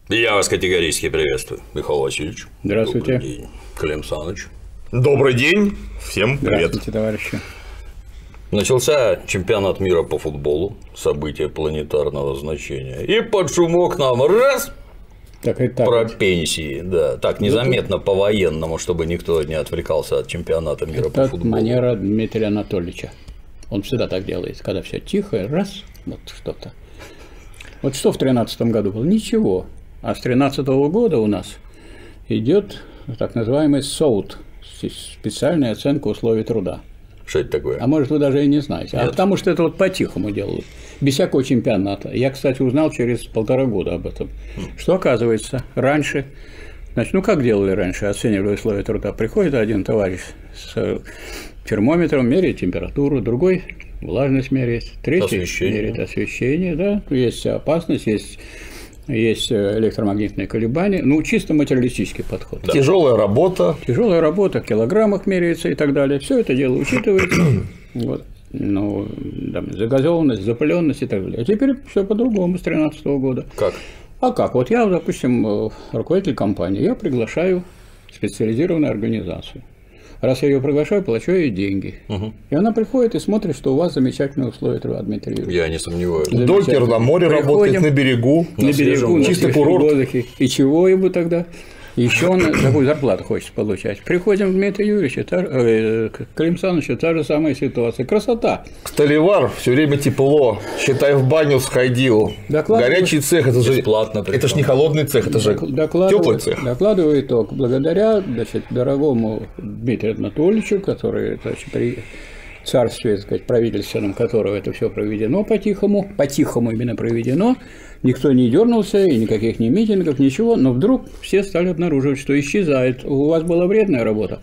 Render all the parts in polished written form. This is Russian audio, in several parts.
Я вас категорически приветствую, Михаил Васильевич. Здравствуйте. Добрый день, Клим Саныч. Добрый день, всем привет. Здравствуйте, товарищи. Начался чемпионат мира по футболу, событие планетарного значения, и под шумок нам раз так, про пенсии, да, так незаметно по-военному, чтобы никто не отвлекался от чемпионата мира по футболу. Это манера Дмитрия Анатольевича. Он всегда так делает, когда все тихо, раз, вот что-то. Вот что в 2013 году было? Ничего. А с 2013 года у нас идет так называемый СОУТ, специальная оценка условий труда. Что это такое? А может, вы даже и не знаете. Нет. А потому что это вот по-тихому делают, без всякого чемпионата. Я, кстати, узнал через 1,5 года об этом. Что оказывается, раньше, значит, ну как делали раньше, оценивали условия труда. Приходит один товарищ с термометром, меряет температуру, другой влажность меряет, третий меряет освещение, да, есть опасность, есть электромагнитные колебания, ну, чисто материалистический подход. Да. Тяжелая работа. Тяжелая работа, в килограммах меряется и так далее. Все это дело учитывается. Вот. Ну, там, загазованность, запыленность и так далее. А теперь все по-другому с 2013 года. Как? А как? Вот я, допустим, руководитель компании, я приглашаю специализированную организацию. Раз я ее приглашаю, плачу ей деньги. И она приходит и смотрит, что у вас замечательные условия труда, Дмитрий Юрьевич. Я не сомневаюсь. Докер на море работает, на берегу, на берегу, чистый курорт. Воздухе. И чего ему тогда? Еще он такую зарплату хочет получать. Приходим к Дмитрию Юрьевичу, Клим Санычу, та же самая ситуация. Красота. Столевар, все время тепло, считай, в баню сходил. Горячий цех, это же бесплатно. Это же не холодный цех, это же теплый цех. Докладываю итог. Благодаря, значит, дорогому Дмитрию Анатольевичу, который, значит, при царстве, так сказать, правительственном которого это все проведено по-тихому именно проведено, никто не дернулся, и никаких ни митингов, ничего, но вдруг все стали обнаруживать, что исчезает. У вас была вредная работа,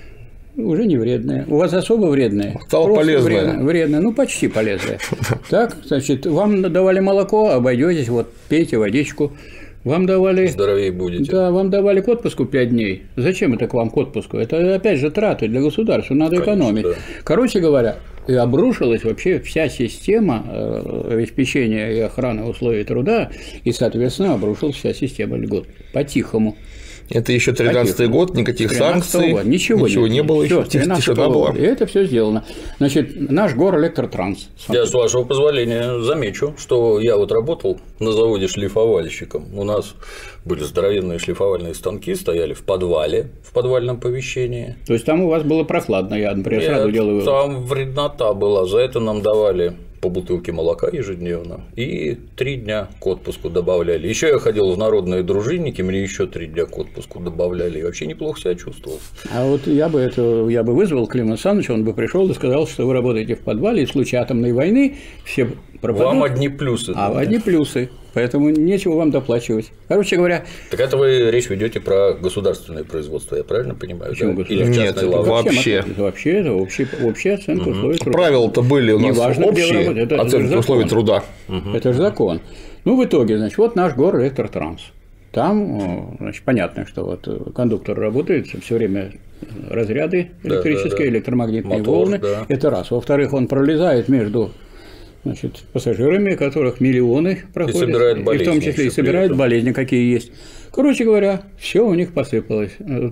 уже не вредная. У вас особо вредная. Стала полезная. Вредная, ну почти полезная. Так, значит, вам давали молоко, обойдетесь, вот пейте водичку. Вам давали… Здоровее будете. Да, вам давали к отпуску 5 дей. Зачем это к вам к отпуску? Это, опять же, траты для государства, надо экономить. Да. Короче говоря, и обрушилась вообще вся система обеспечения и охраны условий труда, и, соответственно, обрушилась вся система льгот. По-тихому. Это еще 13-й год, никаких санкций, ничего не было, еще тишина была. И это все сделано. Значит, наш Горэлектротранс. Я, с вашего позволения, замечу, что я вот работал на заводе шлифовальщиком. У нас были здоровенные шлифовальные станки, стояли в подвале, в подвальном помещении. То есть там у вас было прохладно, я, например, сразу делаю вывод. Там вреднота была, за это нам давали по бутылке молока ежедневно, и 3 дня к отпуску добавляли. Еще я ходил в народные дружинники, мне еще 3 дня к отпуску добавляли, и вообще неплохо себя чувствовал. А вот я бы вызвал Клима Саныча, он бы пришел и сказал, что вы работаете в подвале, и в случае атомной войны все пропадут. Вам одни плюсы. Одни плюсы. Поэтому нечего вам доплачивать. Короче говоря… Так это вы речь ведете про государственное производство, я правильно понимаю? Почему да? Или в Нет, вообще. Вообще это общая оценка условий труда. Правила-то были у нас общие, оценка условий труда. Это же закон. Ну, в итоге, значит, вот наш Горэлектротранс. Там, значит, понятно, что вот кондуктор работает, все время разряды электрические, электромагнитные волны. Да. Это раз. Во-вторых, он пролезает между… Значит, пассажирами, которых миллионы проходят, и в том числе и собирают болезни, какие есть. Короче говоря, все у них посыпалось.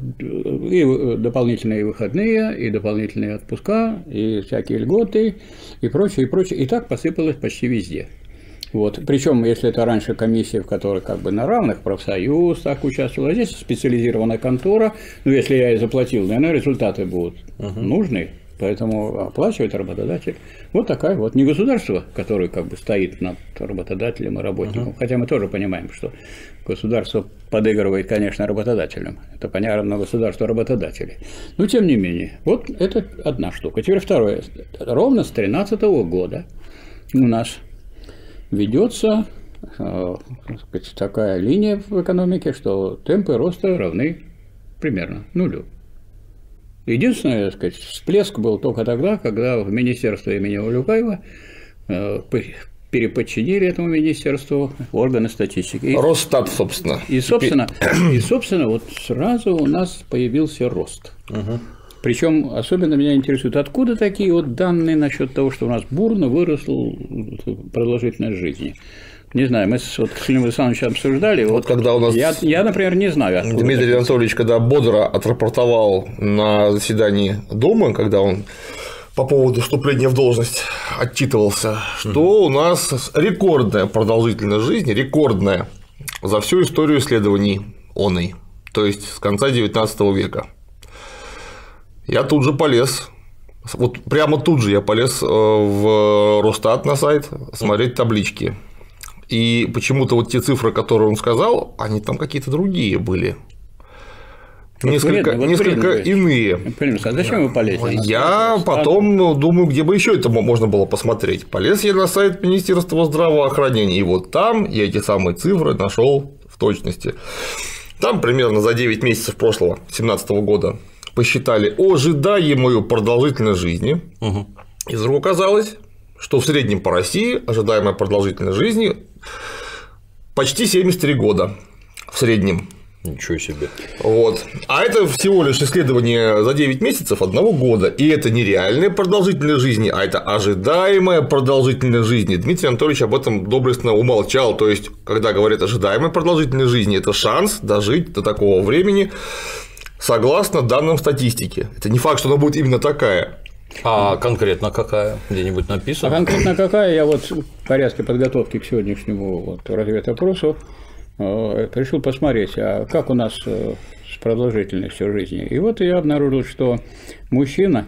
И дополнительные выходные, и дополнительные отпуска, и всякие льготы, и прочее, и прочее. И так посыпалось почти везде. Вот. Причем, если это раньше комиссия, в которой как бы на равных профсоюз так участвовал, а здесь специализированная контора, ну, если я и заплатил, наверное, результаты будут нужны. Поэтому оплачивает работодатель. Вот такая вот. Не государство, которое как бы стоит над работодателем и работником. Хотя мы тоже понимаем, что государство подыгрывает, конечно, работодателям. Это понятно, государство работодателей. Но тем не менее. Вот это одна штука. Теперь второе. Ровно с 2013 года у нас ведется такая линия в экономике, что темпы роста равны примерно нулю. Единственное, так сказать, всплеск был только тогда, когда в министерство имени Улюкаева переподчинили этому министерству органы статистики. Росстат, собственно. И, собственно, вот сразу у нас появился рост. Причем особенно меня интересует, откуда такие вот данные насчет того, что у нас бурно выросла продолжительность жизни. Не знаю, мы с Климом Александровичем обсуждали. Вот когда у нас… Я, например, не знаю. Дмитрий Анатольевич, когда бодро отрапортовал на заседании Думы, когда он по поводу вступления в должность отчитывался, что у нас рекордная продолжительность жизни, рекордная за всю историю исследований оной, то есть с конца 19 века. Я тут же полез, вот прямо тут же я полез в Росстат на сайт смотреть таблички. И почему-то вот те цифры, которые он сказал, они там какие-то другие были. Несколько иные. А зачем вы полезли? Я потом думаю, где бы еще это можно было посмотреть. Полез я на сайт Министерства здравоохранения, и вот там я эти самые цифры нашел в точности. Там примерно за 9 месяцев прошлого, 2017 года, посчитали ожидаемую продолжительность жизни. И вдруг оказалось, что в среднем по России ожидаемая продолжительность жизни почти 73 года в среднем. Ничего себе. Вот. А это всего лишь исследование за 9 месяцев 1 года. И это не реальная продолжительность жизни, а это ожидаемая продолжительность жизни. Дмитрий Анатольевич об этом доблестно умолчал. То есть, когда говорят ожидаемая продолжительность жизни, это шанс дожить до такого времени согласно данным статистики. Это не факт, что она будет именно такая. А конкретно какая? Где-нибудь написано? А конкретно какая? Я вот в порядке подготовки к сегодняшнему разведопросу решил посмотреть, а как у нас с продолжительностью жизни. И вот я обнаружил, что мужчины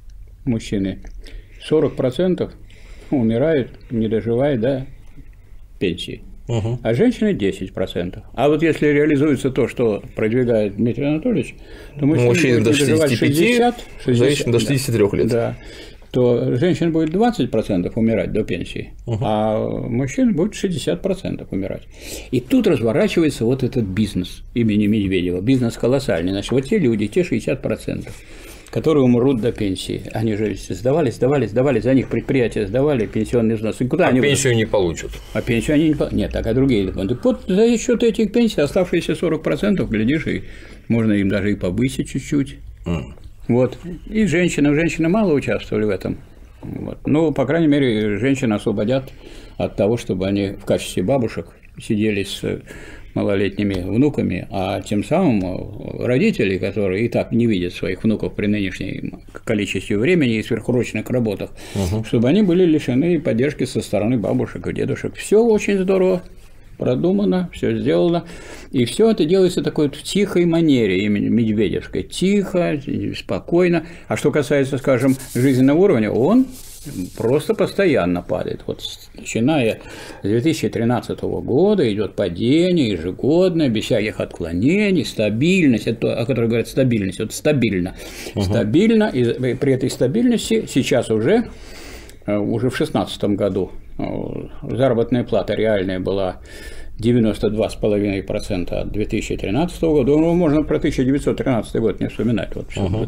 40% умирают, не доживая до пенсии. А женщины 10%. А вот если реализуется то, что продвигает Дмитрий Анатольевич, то мужчины до 65, женщины до 63 лет. Да, то женщин будет 20% умирать до пенсии, а мужчин будет 60% умирать. И тут разворачивается вот этот бизнес имени Медведева. Бизнес колоссальный. Значит, вот те люди, те 60%, которые умрут до пенсии. Они же сдавали, за них предприятия сдавали, пенсионные взносы. Куда они пенсию не получат. А пенсию они не получат. Нет, так, а другие. Вот за счет этих пенсий оставшиеся 40%, глядишь, и можно им даже и повысить чуть-чуть. Вот. И женщины мало участвовали в этом. Вот. Ну, по крайней мере, женщин освободят от того, чтобы они в качестве бабушек сидели с малолетними внуками, а тем самым родители, которые и так не видят своих внуков при нынешнем количестве времени и сверхурочных работах, чтобы они были лишены поддержки со стороны бабушек и дедушек. Все очень здорово продумано, все сделано, и все это делается такой в тихой манере, именно медведевской, тихо, спокойно. А что касается, скажем, жизненного уровня, он просто постоянно падает. Вот начиная с 2013 года идет падение ежегодное, без всяких отклонений, стабильность, это, о которой говорят стабильность, вот стабильно, стабильно, и при этой стабильности сейчас уже в 2016 году заработная плата реальная была 92,5% от 2013 года. Ну, можно про 1913 год не вспоминать. Вот,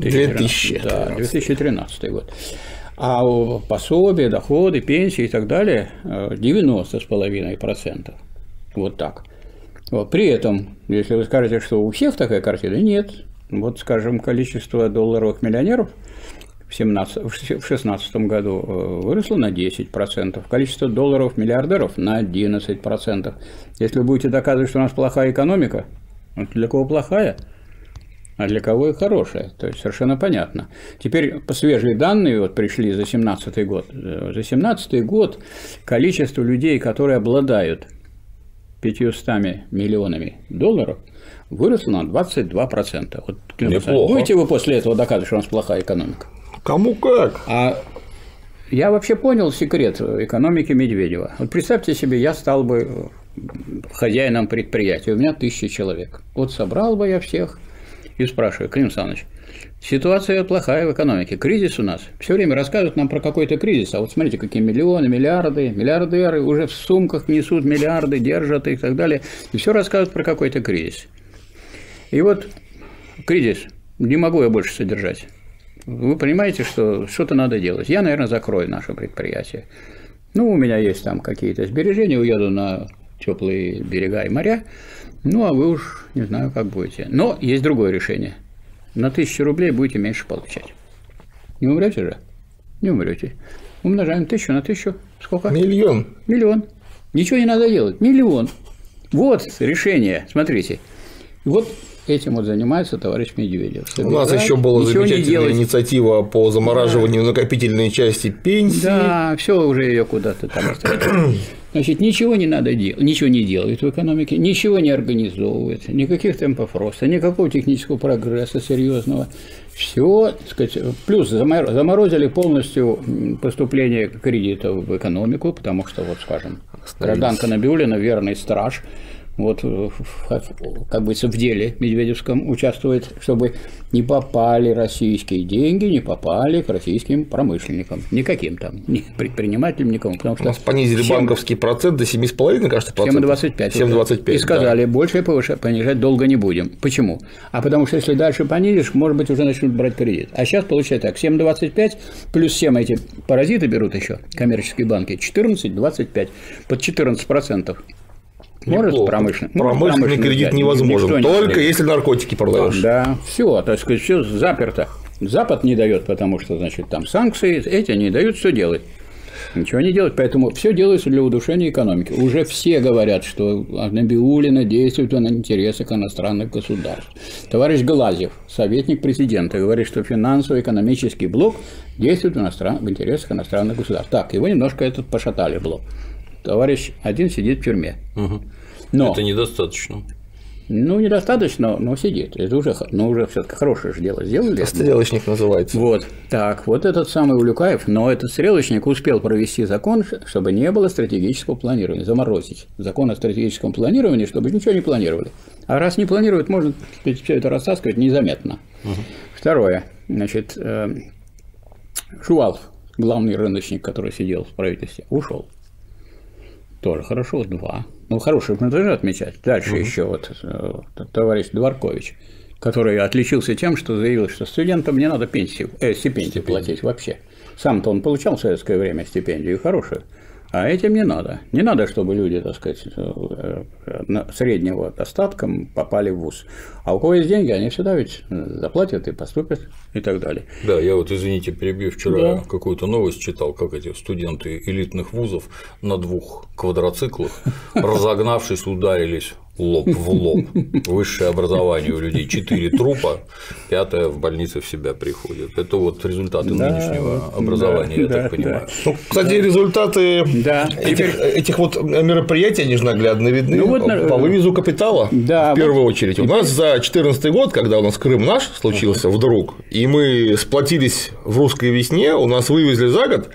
2013 год. А пособия, доходы, пенсии и так далее 90,5%. Вот так. Вот. При этом, если вы скажете, что у всех такая картина, нет. Вот, скажем, количество долларовых миллионеров в 2016 году выросло на 10%, количество долларовых миллиардеров на 11%. Если вы будете доказывать, что у нас плохая экономика, для кого плохая? А для кого и хорошая, то есть совершенно понятно. Теперь по свежие данные вот пришли за 2017 год. За 2017 год количество людей, которые обладают 500 миллионами долларов, выросло на 22%. Вот, будете вы после этого доказывать, что у нас плохая экономика? Кому как? А я вообще понял секрет экономики Медведева. Вот представьте себе, я стал бы хозяином предприятия, у меня 1000 человек. Вот собрал бы я всех и спрашиваю: Клим Александрович, ситуация плохая в экономике, кризис у нас. Все время рассказывают нам про какой-то кризис, а вот смотрите, какие миллионы, миллиарды, миллиардеры уже в сумках несут миллиарды, держат и так далее, и все рассказывают про какой-то кризис. И вот кризис, не могу я больше содержать. Вы понимаете, что что-то надо делать. Я, наверное, закрою наше предприятие. Ну, у меня есть там какие-то сбережения, уеду на теплые берега и моря. Ну, а вы уж не знаю, как будете. Но есть другое решение. На 1000 рублей будете меньше получать. Не умрете же? Не умрете. Умножаем 1000 на 1000. Сколько? Миллион. Миллион. Ничего не надо делать. Миллион. Вот решение. Смотрите. Вот этим вот занимается товарищ Медведев. У нас еще была замечательная инициатива по замораживанию накопительной части пенсии. Да, все уже ее куда-то там оставили. Значит, ничего не надо делать, ничего не делает в экономике, ничего не организовывает, никаких темпов роста, никакого технического прогресса серьезного. Все, сказать, плюс заморозили полностью поступление кредитов в экономику, потому что, вот, скажем, гражданка Набиуллина, верный страж, вот, как бы в деле медведевском участвует, чтобы не попали российские деньги, не попали к российским промышленникам, никаким там, ни предпринимателям, никому. Потому что у нас понизили банковский процент до 7,5, кажется, 7,25. 7,25. И сказали, да, больше понижать долго не будем. Почему? А потому что если дальше понизишь, может быть, уже начнут брать кредит. А сейчас получается так, 7,25 плюс 7 эти паразиты берут еще, коммерческие банки, 14,25, под 14%. Может промышленный кредит невозможен, только если наркотики продаешь. Да, все, так сказать, все заперто. Запад не дает, потому что, значит, там санкции, эти не дают, все делать. Ничего не делать, поэтому все делается для удушения экономики. Уже все говорят, что Набиуллина действует на интересах иностранных государств. Товарищ Глазьев, советник президента, говорит, что финансово-экономический блок действует в интересах иностранных государств. Так, его немножко пошатали блок. Товарищ один сидит в тюрьме. Но, это недостаточно. Ну, недостаточно, но сидит. Это уже, уже все-таки хорошее же дело сделали. Стрелочник называется. Вот. Так, вот этот самый Улюкаев, но этот стрелочник успел провести закон, чтобы не было стратегического планирования, заморозить закон о стратегическом планировании, чтобы ничего не планировали. А раз не планируют, можно все это растаскивать незаметно. Второе. Значит, Шувалов, главный рыночник, который сидел в правительстве, ушел. Тоже хорошо, 2. Ну, хороших мы должны отмечать. Дальше еще вот товарищ Дворкович, который отличился тем, что заявил, что студентам не надо стипендию платить вообще. Сам-то он получал в советское время стипендию хорошую, а этим не надо. Не надо, чтобы люди, так сказать, среднего достатком попали в вуз. А у кого есть деньги, они всегда ведь заплатят и поступят и так далее. Да, я вот, извините, перебью, вчера какую-то новость читал, как эти студенты элитных вузов на 2 квадроциклах, разогнавшись, ударились лоб в лоб. Высшее образование у людей 4 трупа, 5-е в больнице в себя приходит. Это вот результаты нынешнего образования, я так понимаю. Ну, кстати, результаты этих вот мероприятий, они же наглядно видны по вывозу капитала, в первую очередь. У нас за 2014 год, когда у нас Крым наш случился вдруг, и мы сплотились в русской весне, у нас вывезли за год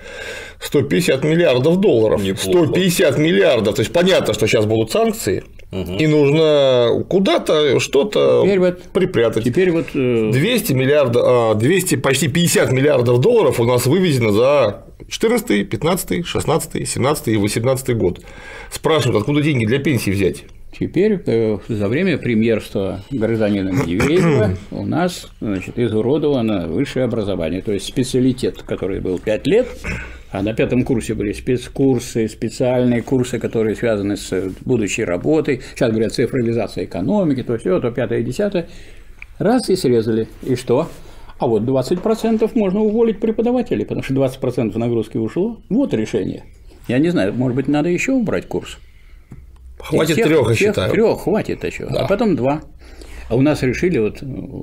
150 миллиардов долларов. Неплохо. 150 миллиардов. То есть понятно, что сейчас будут санкции, и нужно куда-то что-то припрятать. Теперь вот 200 миллиардов, 200, почти 50 миллиардов долларов у нас вывезено за 14, 15, 16, 17 и 18 год. Спрашивают, откуда деньги для пенсии взять? Теперь за время премьерства гражданина Медведева у нас, значит, изуродовано высшее образование, то есть специалитет, который был 5 лет, а на 5-м курсе были спецкурсы, специальные курсы, которые связаны с будущей работой, сейчас говорят цифровизация экономики, то все, то 5-е и 10-е, раз и срезали. И что? А вот 20% можно уволить преподавателей, потому что 20% нагрузки ушло. Вот решение. Я не знаю, может быть, надо еще убрать курс? Хватит 3, я считаю. 3 хватит еще, а потом 2. А у нас решили вот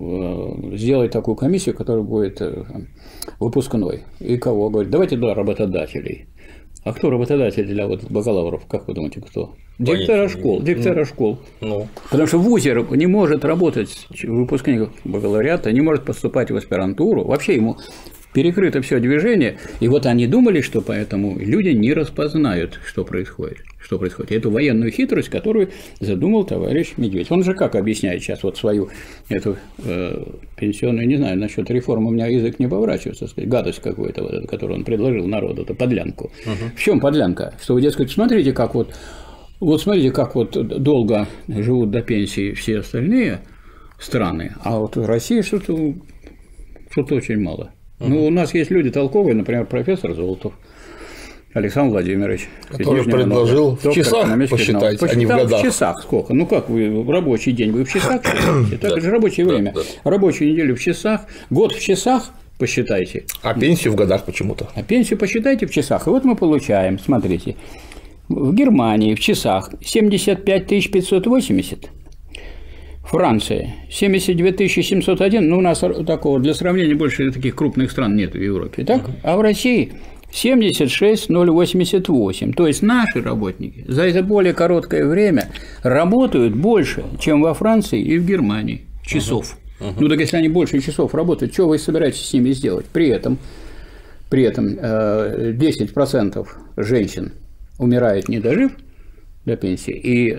сделать такую комиссию, которая будет выпускной. И кого? Говорит, давайте 2 работодателей. А кто работодатель для вот бакалавров? Как вы думаете, кто? Директора школ. Директора школ. Потому что вузер не может работать, выпускник бакалавриата, не может поступать в аспирантуру. Вообще ему перекрыто все движение. И вот они думали, что поэтому люди не распознают, что происходит. Эту военную хитрость, которую задумал товарищ Медведев. Он же как объясняет сейчас вот свою эту пенсионную, не знаю, насчет реформы у меня язык не поворачивается, сказать, гадость какую-то, вот эту, которую он предложил народу, это подлянку. В чем подлянка? Что вы, дескать, смотрите, как вот долго живут до пенсии все остальные страны, а вот в России что-то очень мало. Ну, у нас есть люди толковые, например, профессор Золотов Александр Владимирович, который предложил в часах посчитать, а не в годах. В часах сколько? Ну как вы в рабочий день вы в часах считаете? Это же рабочее время. Рабочую неделю в часах, год в часах посчитайте. А пенсию в годах почему-то. А пенсию посчитайте в часах. И вот мы получаем, смотрите, В Германии в часах 75 580. Франция 72 701. Ну, у нас такого для сравнения больше таких крупных стран нет в Европе. Так? А в России 76 088. То есть наши работники за это более короткое время работают больше, чем во Франции и в Германии часов. Ну, так если они больше часов работают, что вы собираетесь с ними сделать? При этом 10% женщин умирает, не дожив до пенсии, и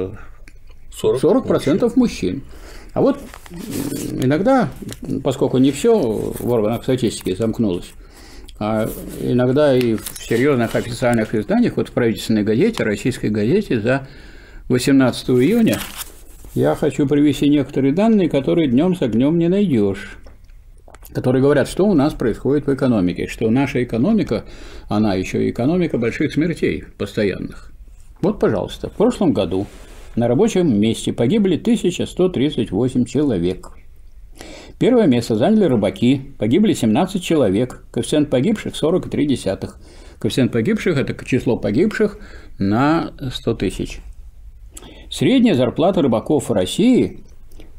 40% мужчин. А вот иногда, поскольку не все в органах статистики замкнулось, а иногда и в серьезных официальных изданиях, вот в правительственной газете, российской газете за 18 июня, я хочу привести некоторые данные, которые днем с огнем не найдешь, которые говорят, что у нас происходит в экономике, что наша экономика, она еще и экономика больших смертей постоянных. Вот, пожалуйста, в прошлом году на рабочем месте погибли 1138 человек. Первое место заняли рыбаки, погибли 17 человек, коэффициент погибших 40,3. Коэффициент погибших – это число погибших на 100 тысяч. Средняя зарплата рыбаков в России –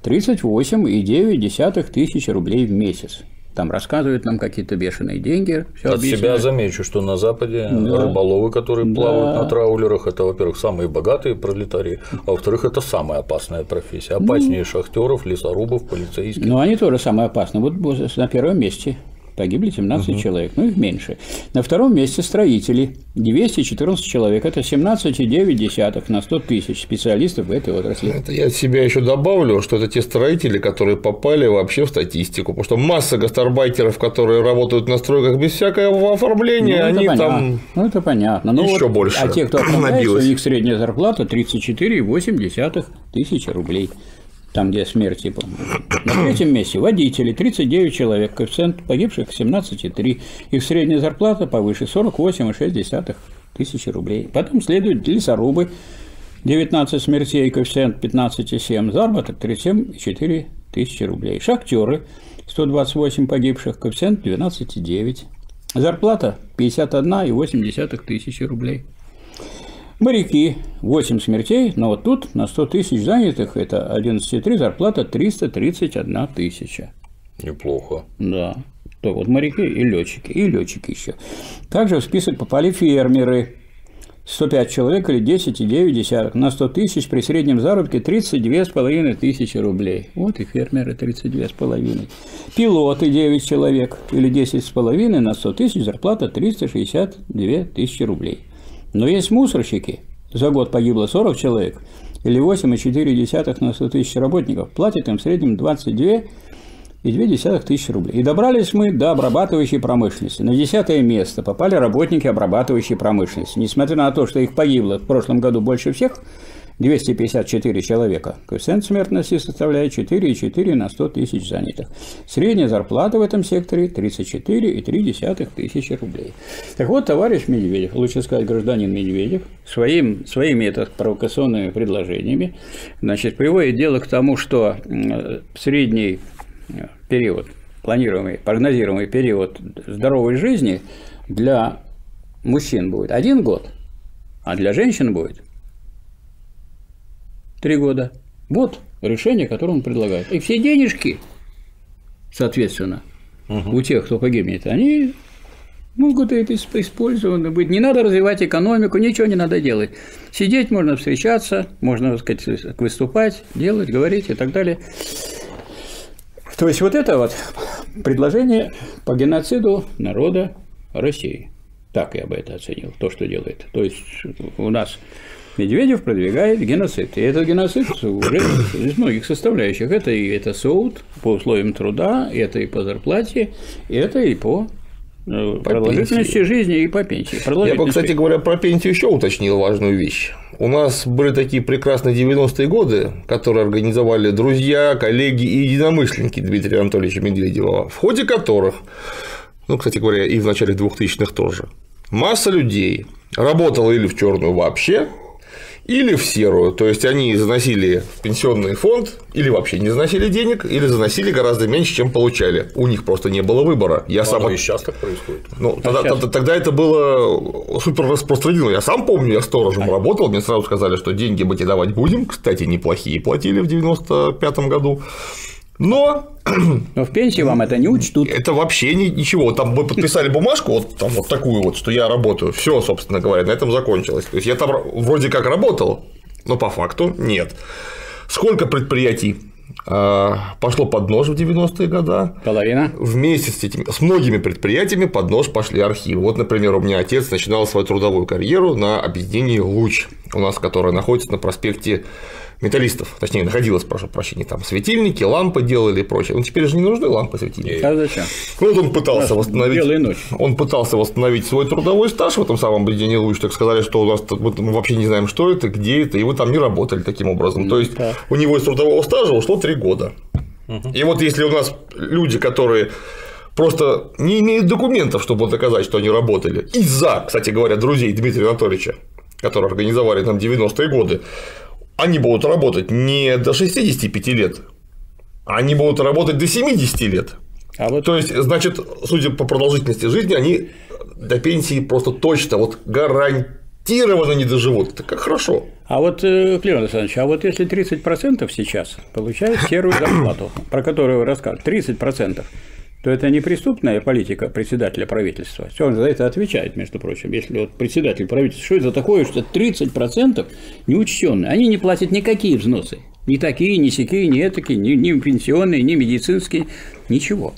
38,9 тысячи рублей в месяц. Там рассказывают нам какие-то бешеные деньги. От себя замечу, что на Западе рыболовы, которые плавают на траулерах, это, во-первых, самые богатые пролетарии, а во-вторых, это самая опасная профессия. Опаснее шахтеров, лесорубов, полицейских. Ну, они тоже самые опасные. Вот на первом месте погибли 17 человек, ну их меньше. На втором месте строители, 214 человек, это 17,9 на 100 тысяч специалистов в этой отрасли. Это я от себя еще добавлю, что это те строители, которые попали вообще в статистику, потому что масса гастарбайтеров, которые работают на стройках без всякого оформления, ну, они понятно. там ну, это понятно. Ну, еще вот, больше. А те, кто оформляется, у них средняя зарплата 34,8 тысячи рублей. Там, где смерти. На третьем месте водители, 39 человек, коэффициент погибших 17,3. Их средняя зарплата повыше 48,6 тысячи рублей. Потом следуют лесорубы, 19 смертей, коэффициент 15,7, заработок 37,4 тысячи рублей. Шахтеры, 128 погибших, коэффициент 12,9. Зарплата 51,8 тысячи рублей. Моряки, 8 смертей, но вот тут на 100 тысяч занятых это 11,3, зарплата 331 тысяча. Неплохо. Да. То вот моряки и летчики еще. Также в список попали фермеры. 105 человек или 10,9 на 100 тысяч при среднем заработке 32,5 тысячи рублей. Вот и фермеры 32,5. Пилоты 9 человек или 10,5 на 100 тысяч, зарплата 362 тысячи рублей. Но есть мусорщики, за год погибло 40 человек, или 8,4 на 100 тысяч работников, платят им в среднем 22,2 тысячи рублей. И добрались мы до обрабатывающей промышленности. На 10-е место попали работники обрабатывающей промышленности. Несмотря на то, что их погибло в прошлом году больше всех, 254 человека. Коэффициент смертности составляет 4,4 на 100 тысяч занятых. Средняя зарплата в этом секторе 34,3 тысячи рублей. Так вот, товарищ Медведев, лучше сказать гражданин Медведев, своими провокационными предложениями, значит, приводит дело к тому, что средний период, планируемый, прогнозируемый период здоровой жизни для мужчин будет 1 год, а для женщин будет 3 года. Вот решение, которое он предлагает. И все денежки, соответственно, у тех, кто погибнет, они могут это использованы быть. Не надо развивать экономику, ничего не надо делать. Сидеть можно, встречаться, можно, так сказать, выступать, делать, говорить и так далее. То есть вот это вот предложение по геноциду народа России. Так я бы это оценил, то, что делает. То есть у нас Медведев продвигает геноцид. И этот геноцид уже из многих составляющих. Это и это суд по условиям труда, это и по зарплате, это и по продолжительности жизни, и по пенсии. Я бы, кстати говоря, про пенсию еще уточнил важную вещь. У нас были такие прекрасные 90-е годы, которые организовали друзья, коллеги и единомышленники Дмитрия Анатольевича Медведева, в ходе которых, ну, кстати говоря, и в начале 2000-х тоже, масса людей работала или в черную вообще, или в серую, то есть они заносили в пенсионный фонд, или вообще не заносили денег, или заносили гораздо меньше, чем получали. У них просто не было выбора. И сейчас так происходит. Ну, тогда это было супер распространено. Я сам помню, я сторожем работал, мне сразу сказали, что деньги мы тебе давать будем. Кстати, неплохие платили в 95-м году. Но в пенсии вам это не учтут. Это вообще ничего. Там мы подписали бумажку, вот, там, вот такую вот, что я работаю. Все, собственно говоря, на этом закончилось. То есть я там вроде как работал, но по факту нет. Сколько предприятий пошло под нож в 90-е годы? Половина. Вместе с многими предприятиями под нож пошли архивы. Вот, например, у меня отец начинал свою трудовую карьеру на объединении «Луч», у нас, которое находится на проспекте Металлистов, точнее, находилось, прошу прощения, там светильники, лампы делали и прочее. Ну, теперь же не нужны лампы, светильники. А зачем? Ну, вот он пытался восстановить свой трудовой стаж в этом самом объединении «Луч», так сказали, что у нас мы вообще не знаем, что это, где это, и вы там не работали таким образом. То есть у него из трудового стажа ушло 3 года. И вот если у нас люди, которые просто не имеют документов, чтобы доказать, что они работали, из-за, кстати говоря, друзей Дмитрия Анатольевича, которые организовали нам 90-е годы, они будут работать не до 65 лет, они будут работать до 70 лет. То есть, значит, судя по продолжительности жизни, они до пенсии просто точно, вот гарантированно не доживут. Это как хорошо. А вот, Климент Александрович, а вот если 30% сейчас получают серую зарплату, про которую вы рассказывали, 30%, то это не преступная политика председателя правительства. Он за это отвечает, между прочим. Если вот председатель правительства, что это такое, что 30% неучтенные, они не платят никакие взносы. Ни такие, ни сякие, ни этакие, ни пенсионные, ни медицинские, ничего.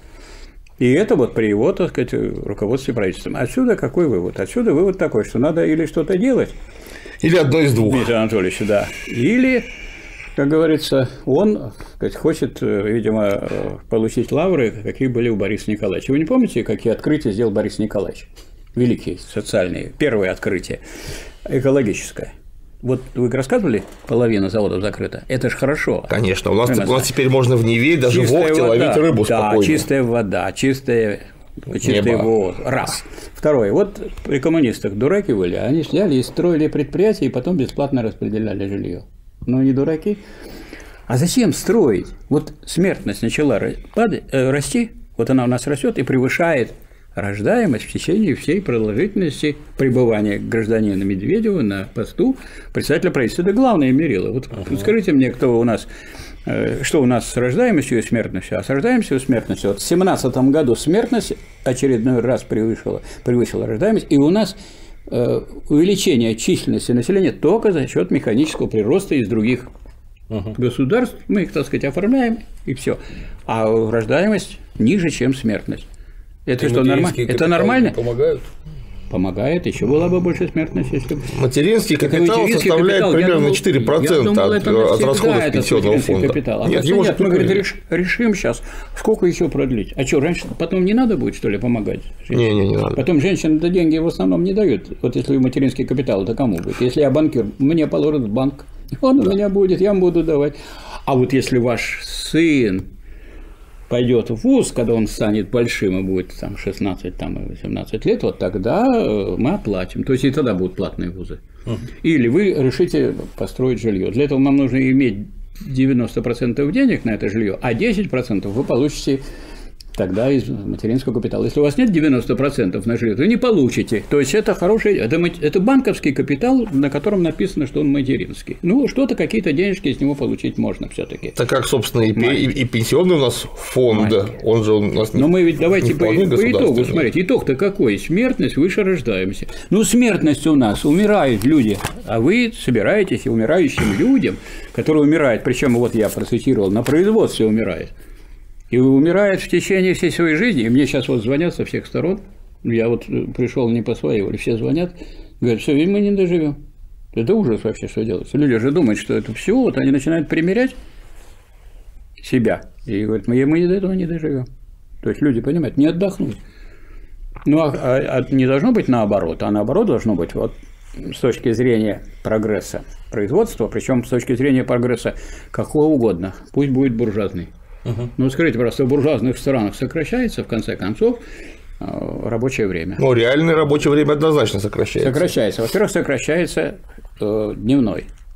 И это вот при его, так сказать, руководстве правительством. Отсюда какой вывод? Отсюда вывод такой, что надо или что-то делать. Или одно из двух. Дмитрий Анатольевич, да. Или, как говорится, он, сказать, хочет, видимо, получить лавры, какие были у Бориса Николаевича. Вы не помните, какие открытия сделал Борис Николаевич? Великие, социальные. Первое открытие экологическое. Вот вы рассказывали, половина заводов закрыта. Это же хорошо. Конечно. У нас теперь можно в Неве даже в Охте ловить рыбу спокойно. Да, чистая вода, чистый воздух. Раз. Второе. Вот при коммунистах дураки были, они взяли и строили предприятия, и потом бесплатно распределяли жилье. Но не дураки. А зачем строить? Вот смертность начала расти, вот она у нас растет и превышает рождаемость в течение всей продолжительности пребывания гражданина Медведева на посту председателя правительства. Это главное мерило. Вот скажите мне, кто у нас, что у нас с рождаемостью и смертностью. А с рождаемостью и смертностью, вот в 2017 году смертность очередной раз превысила рождаемость, и у нас увеличение численности населения только за счет механического прироста из других государств. Мы их, так сказать, оформляем, и все. А рождаемость ниже, чем смертность. Это что, нормально? Это нормально? Помогают? Помогает, еще была бы больше смертность, если бы. Материнский капитал составляет примерно 4% от расходов пенсионного фонда. Нет, мы говорим, решим сейчас, сколько еще продлить. А что, раньше, потом не надо будет, что ли, помогать? Не надо. Потом женщины-то деньги в основном не дают. Вот если материнский капитал, то кому будет? Если я банкир, мне положат в банк, он у меня будет, я вам буду давать. А вот если ваш сын пойдет в вуз, когда он станет большим и будет там 16 там, 18 лет, вот тогда мы оплатим. То есть и тогда будут платные вузы. Или вы решите построить жилье. Для этого нам нужно иметь 90% денег на это жилье, а 10% вы получите тогда из материнского капитала. Если у вас нет 90% на жилье, то вы не получите. То есть это хороший, это банковский капитал, на котором написано, что он материнский. Ну, что-то, какие-то денежки из него получить можно все-таки. Так как, собственно, и пенсионный у нас фонд, он же у нас не. Но мы ведь давайте по итогу смотреть. Итог-то какой? Смертность выше рождаемости. Ну, смертность у нас, умирают люди, а вы собираетесь и умирающим людям, которые умирают, причем вот я процитировал, на производстве умирает. И умирает в течение всей своей жизни. И мне сейчас вот звонят со всех сторон. Я вот пришел не по своей воле, все звонят, говорят, все, мы не доживем. Это ужас вообще, что делать. Люди же думают, что это все, вот они начинают примерять себя. И говорят, мы до этого не доживем. То есть люди понимают, не отдохнуть. Ну, а не должно быть наоборот, а наоборот должно быть вот с точки зрения прогресса производства, причем с точки зрения прогресса какого угодно, пусть будет буржуазный. Ну, скажите, просто в буржуазных странах сокращается, в конце концов, рабочее время. Ну, реальное рабочее время однозначно сокращается. Сокращается. Во-первых, сокращается дневной.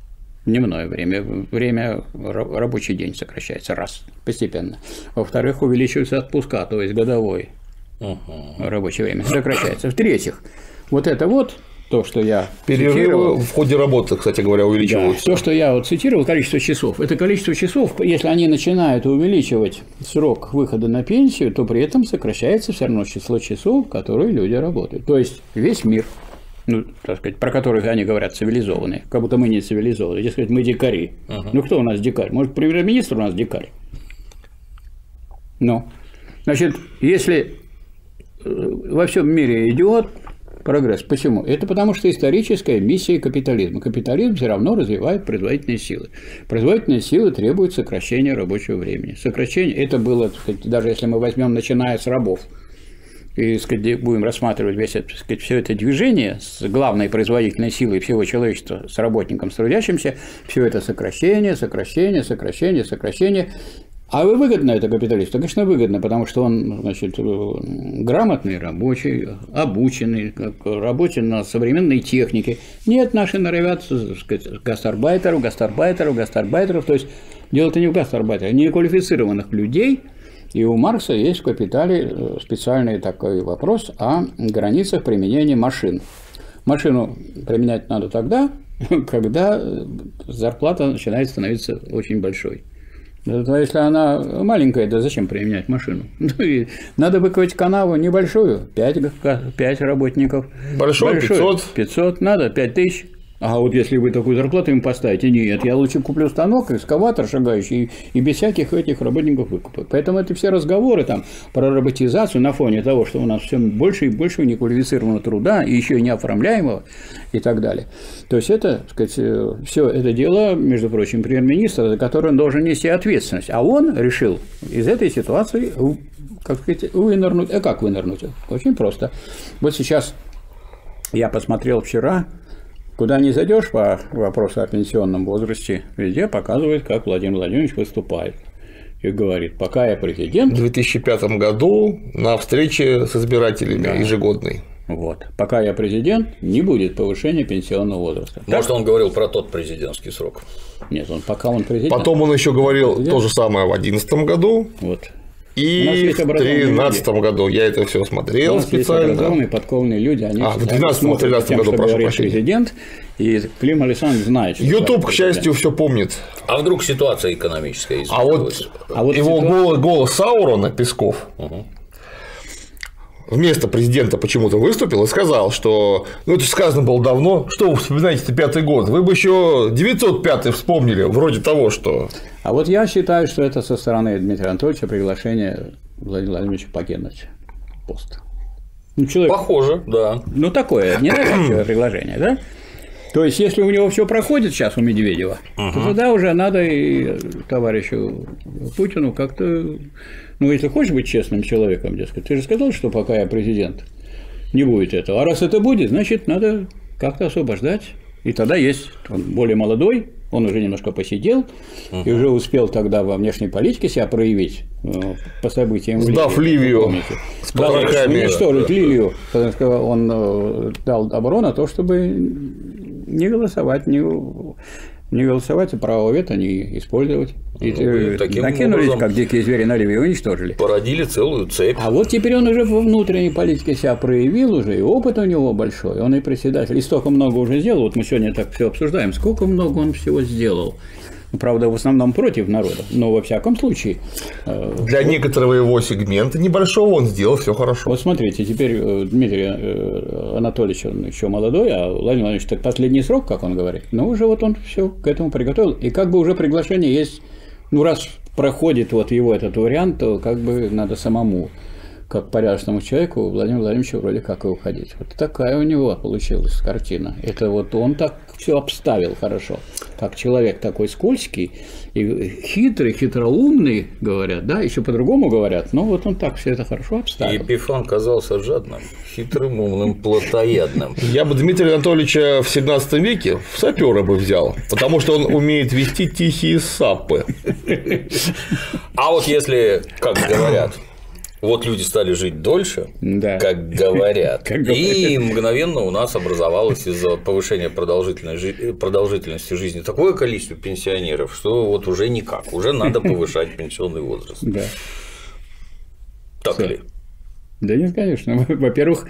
Дневное время рабочий день сокращается, раз, постепенно. Во-вторых, увеличиваются отпуска, то есть годовой рабочее время сокращается. В-третьих, вот это вот то, что я перерывы в ходе работы, кстати говоря, увеличиваются. Да, то, что я вот цитировал, количество часов. Это количество часов, если они начинают увеличивать срок выхода на пенсию, то при этом сокращается все равно число часов, которые люди работают. То есть весь мир, ну, так сказать, про которых они говорят цивилизованные, как будто мы не цивилизованные, дескать, мы дикари. Ну, кто у нас дикарь? Может, премьер-министр у нас дикарь? Ну, значит, если во всем мире идет прогресс. Почему? Это потому, что историческая миссия капитализма. Капитализм все равно развивает производительные силы. Производительные силы требуют сокращения рабочего времени. Сокращение, это было, так сказать, даже если мы возьмем, начиная с рабов, и, так сказать, будем рассматривать весь это, так сказать, все это движение с главной производительной силой всего человечества, с работником, с трудящимся, все это сокращение. А выгодно это капиталисту? Конечно, выгодно, потому что он, значит, грамотный рабочий, обученный, работает на современной технике. Нет, наши норовят, так сказать, гастарбайтеров. То есть дело-то не в гастарбайтерах, а неквалифицированных людей. И у Маркса есть в «Капитале» специальный такой вопрос о границах применения машин. Машину применять надо тогда, когда зарплата начинает становиться очень большой. Но если она маленькая, то зачем применять машину? Надо выковать канаву небольшую, 5 работников. Большой 500. 500 надо, 5000. А вот если вы такую зарплату им поставите, нет, я лучше куплю станок, экскаватор шагающий, и без всяких этих работников выкупаю. Поэтому это все разговоры там про роботизацию на фоне того, что у нас все больше и больше неквалифицированного труда, и еще и неоформляемого, и так далее. То есть это, так сказать, все это дело, между прочим, премьер-министра, за которое он должен нести ответственность. А он решил из этой ситуации, как сказать, вынырнуть. А как вынырнуть? Очень просто. Вот сейчас я посмотрел вчера. Куда ни зайдешь по вопросу о пенсионном возрасте, везде показывает, как Владимир Владимирович выступает. И говорит, пока я президент… В 2005 году на встрече с избирателями ежегодной. Вот. Пока я президент, не будет повышения пенсионного возраста. Может, он говорил про тот президентский срок? Нет, пока он президент. Потом он еще говорил то же самое в 2011 году. Вот. И в 2013 году я это все смотрел специально. Образованные, подкованные люди, они в 2012-2013 году, прошу прощения. Президент, и Клим Александрович знает, что YouTube, к счастью, все помнит. А вдруг ситуация экономическая изменилась? А вот его голос Саурона, Песков, вместо президента почему-то выступил и сказал, что, ну, это сказано было давно, что вы вспоминаете 5-й год, вы бы еще 905-й вспомнили, вроде того, что… А вот я считаю, что это со стороны Дмитрия Анатольевича приглашение Владимира Владимировича покинуть пост. Ну, человек… Похоже, да. Ну, такое ненавязчивое приглашение, да? То есть, если у него все проходит сейчас у Медведева, то тогда уже надо и товарищу Путину как-то… Ну, если хочешь быть честным человеком, дескать, ты же сказал, что пока я президент, не будет этого. А раз это будет, значит, надо как-то освобождать. И тогда есть, он более молодой, он уже немножко посидел, и уже успел тогда во внешней политике себя проявить по событиям. Сдав Ливию с потрохами. Уничтожить Ливию, потому что он дал добро на то, чтобы не голосовать, не голосовать, и право вето не использовать. И накинулись, как дикие звери на Ливию, и уничтожили. Породили целую цепь. А вот теперь он уже во внутренней политике себя проявил уже, и опыт у него большой, он и председатель, и столько много уже сделал. Вот мы сегодня так все обсуждаем, сколько много он всего сделал. Правда, в основном против народа, но во всяком случае. Для некоторого его сегмента небольшого он сделал все хорошо. Вот смотрите, теперь Дмитрий Анатольевич, он еще молодой, а Владимир Владимирович так последний срок, как он говорит, но уже вот он все к этому приготовил, и как бы уже приглашение есть, ну раз проходит вот его этот вариант, то как бы надо самому, как порядочному человеку, Владимиру Владимировичу вроде как и уходить. Вот такая у него получилась картина. Это вот он так все обставил хорошо. Как человек такой скользкий и хитрый, хитроумный, говорят, да, еще по-другому говорят, но вот он так все это хорошо обставил. Епифан казался жадным, хитрым, умным, плотоядным. Я бы Дмитрия Анатольевича в 17 веке в сапёра бы взял, потому что он умеет вести тихие сапы. А вот если, как говорят, Вот люди стали жить дольше, да. как говорят, и мгновенно у нас образовалось из-за повышения продолжительности жизни такое количество пенсионеров, что вот уже никак, уже надо повышать пенсионный возраст. Да. Так ли? Да нет, конечно. Во-первых,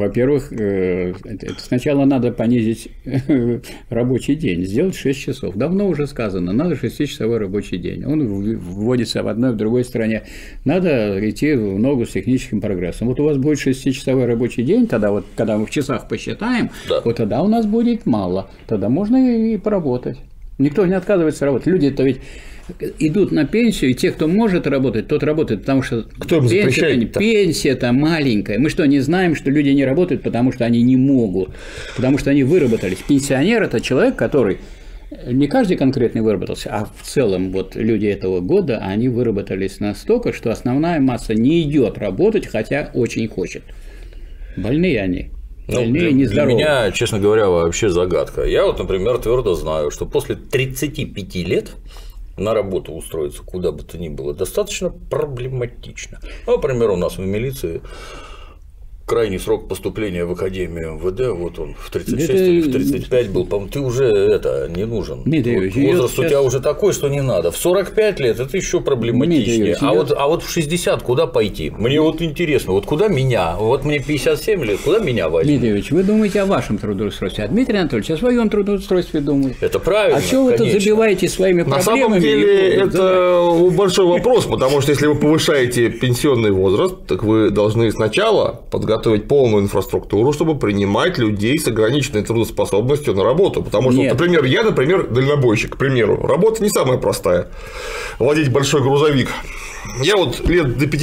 сначала надо понизить рабочий день, сделать 6 часов. Давно уже сказано, надо 6-часовой рабочий день. Он вводится в одной, в другой стране. Надо идти в ногу с техническим прогрессом. Вот у вас будет 6-часовой рабочий день, тогда вот, когда мы в часах посчитаем, да. Вот тогда у нас будет мало. Тогда можно и поработать. Никто не отказывается работать. Люди-то ведь идут на пенсию, и те, кто может работать, тот работает, потому что пенсия-то маленькая. Мы что, не знаем, что люди не работают, потому что они не могут, потому что они выработались. Пенсионер – это человек, который не каждый конкретный выработался, а в целом вот люди этого года, они выработались настолько, что основная масса не идет работать, хотя очень хочет. Больные они. Для меня, честно говоря, вообще загадка. Я вот, например, твердо знаю, что после 35 лет на работу устроиться куда бы то ни было достаточно проблематично. Например, у нас в милиции крайний срок поступления в Академию МВД, вот он в 36 или в 35 был, по-моему, ты уже не нужен. Дмитрий, возраст у тебя уже такой, что не надо. В 45 лет это еще проблематичнее. А вот в 60 куда пойти? Мне вот интересно, вот куда меня? Вот мне 57 лет, куда меня возьмут? Дмитрий, вы думаете о вашем трудоустройстве, а Дмитрий Анатольевич о своем трудоустройстве думает. Это правильно. А что вы тут забиваете своими проблемами? На самом деле это большой вопрос, потому что если вы повышаете пенсионный возраст, так вы должны сначала подготовить полную инфраструктуру, чтобы принимать людей с ограниченной трудоспособностью на работу. Потому что, например, я, дальнобойщик, к примеру, работа не самая простая. Водить большой грузовик. Я вот лет до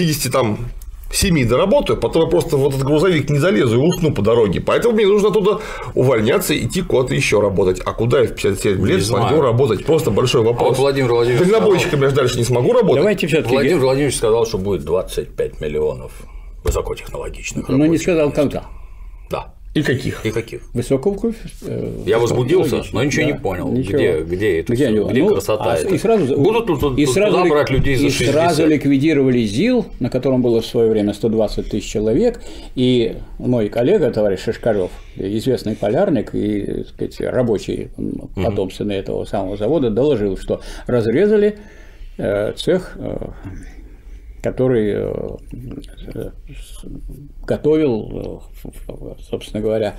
57 доработаю, потом я просто в этот грузовик не залезу и усну по дороге. Поэтому мне нужно оттуда увольняться и идти куда-то еще работать. А куда я в 57 лет смогу работать? Просто большой вопрос. Владимир Владимирович дальнобойщиком я дальше не смогу работать. Давайте все-таки. Владимир Владимирович сказал, что будет 25 миллионов высокотехнологичных рабочих. Но не сказал, когда. Да. И каких? Высокого. Я возбудился, но ничего не понял. Где это все? Где красота? И сразу будут туда брать людей за 60. И сразу ликвидировали ЗИЛ, на котором было в свое время 120 тысяч человек. И мой коллега, товарищ Шишкарев, известный полярник и, так сказать, рабочий потомственный этого самого завода, доложил, что разрезали цех, который готовил, собственно говоря,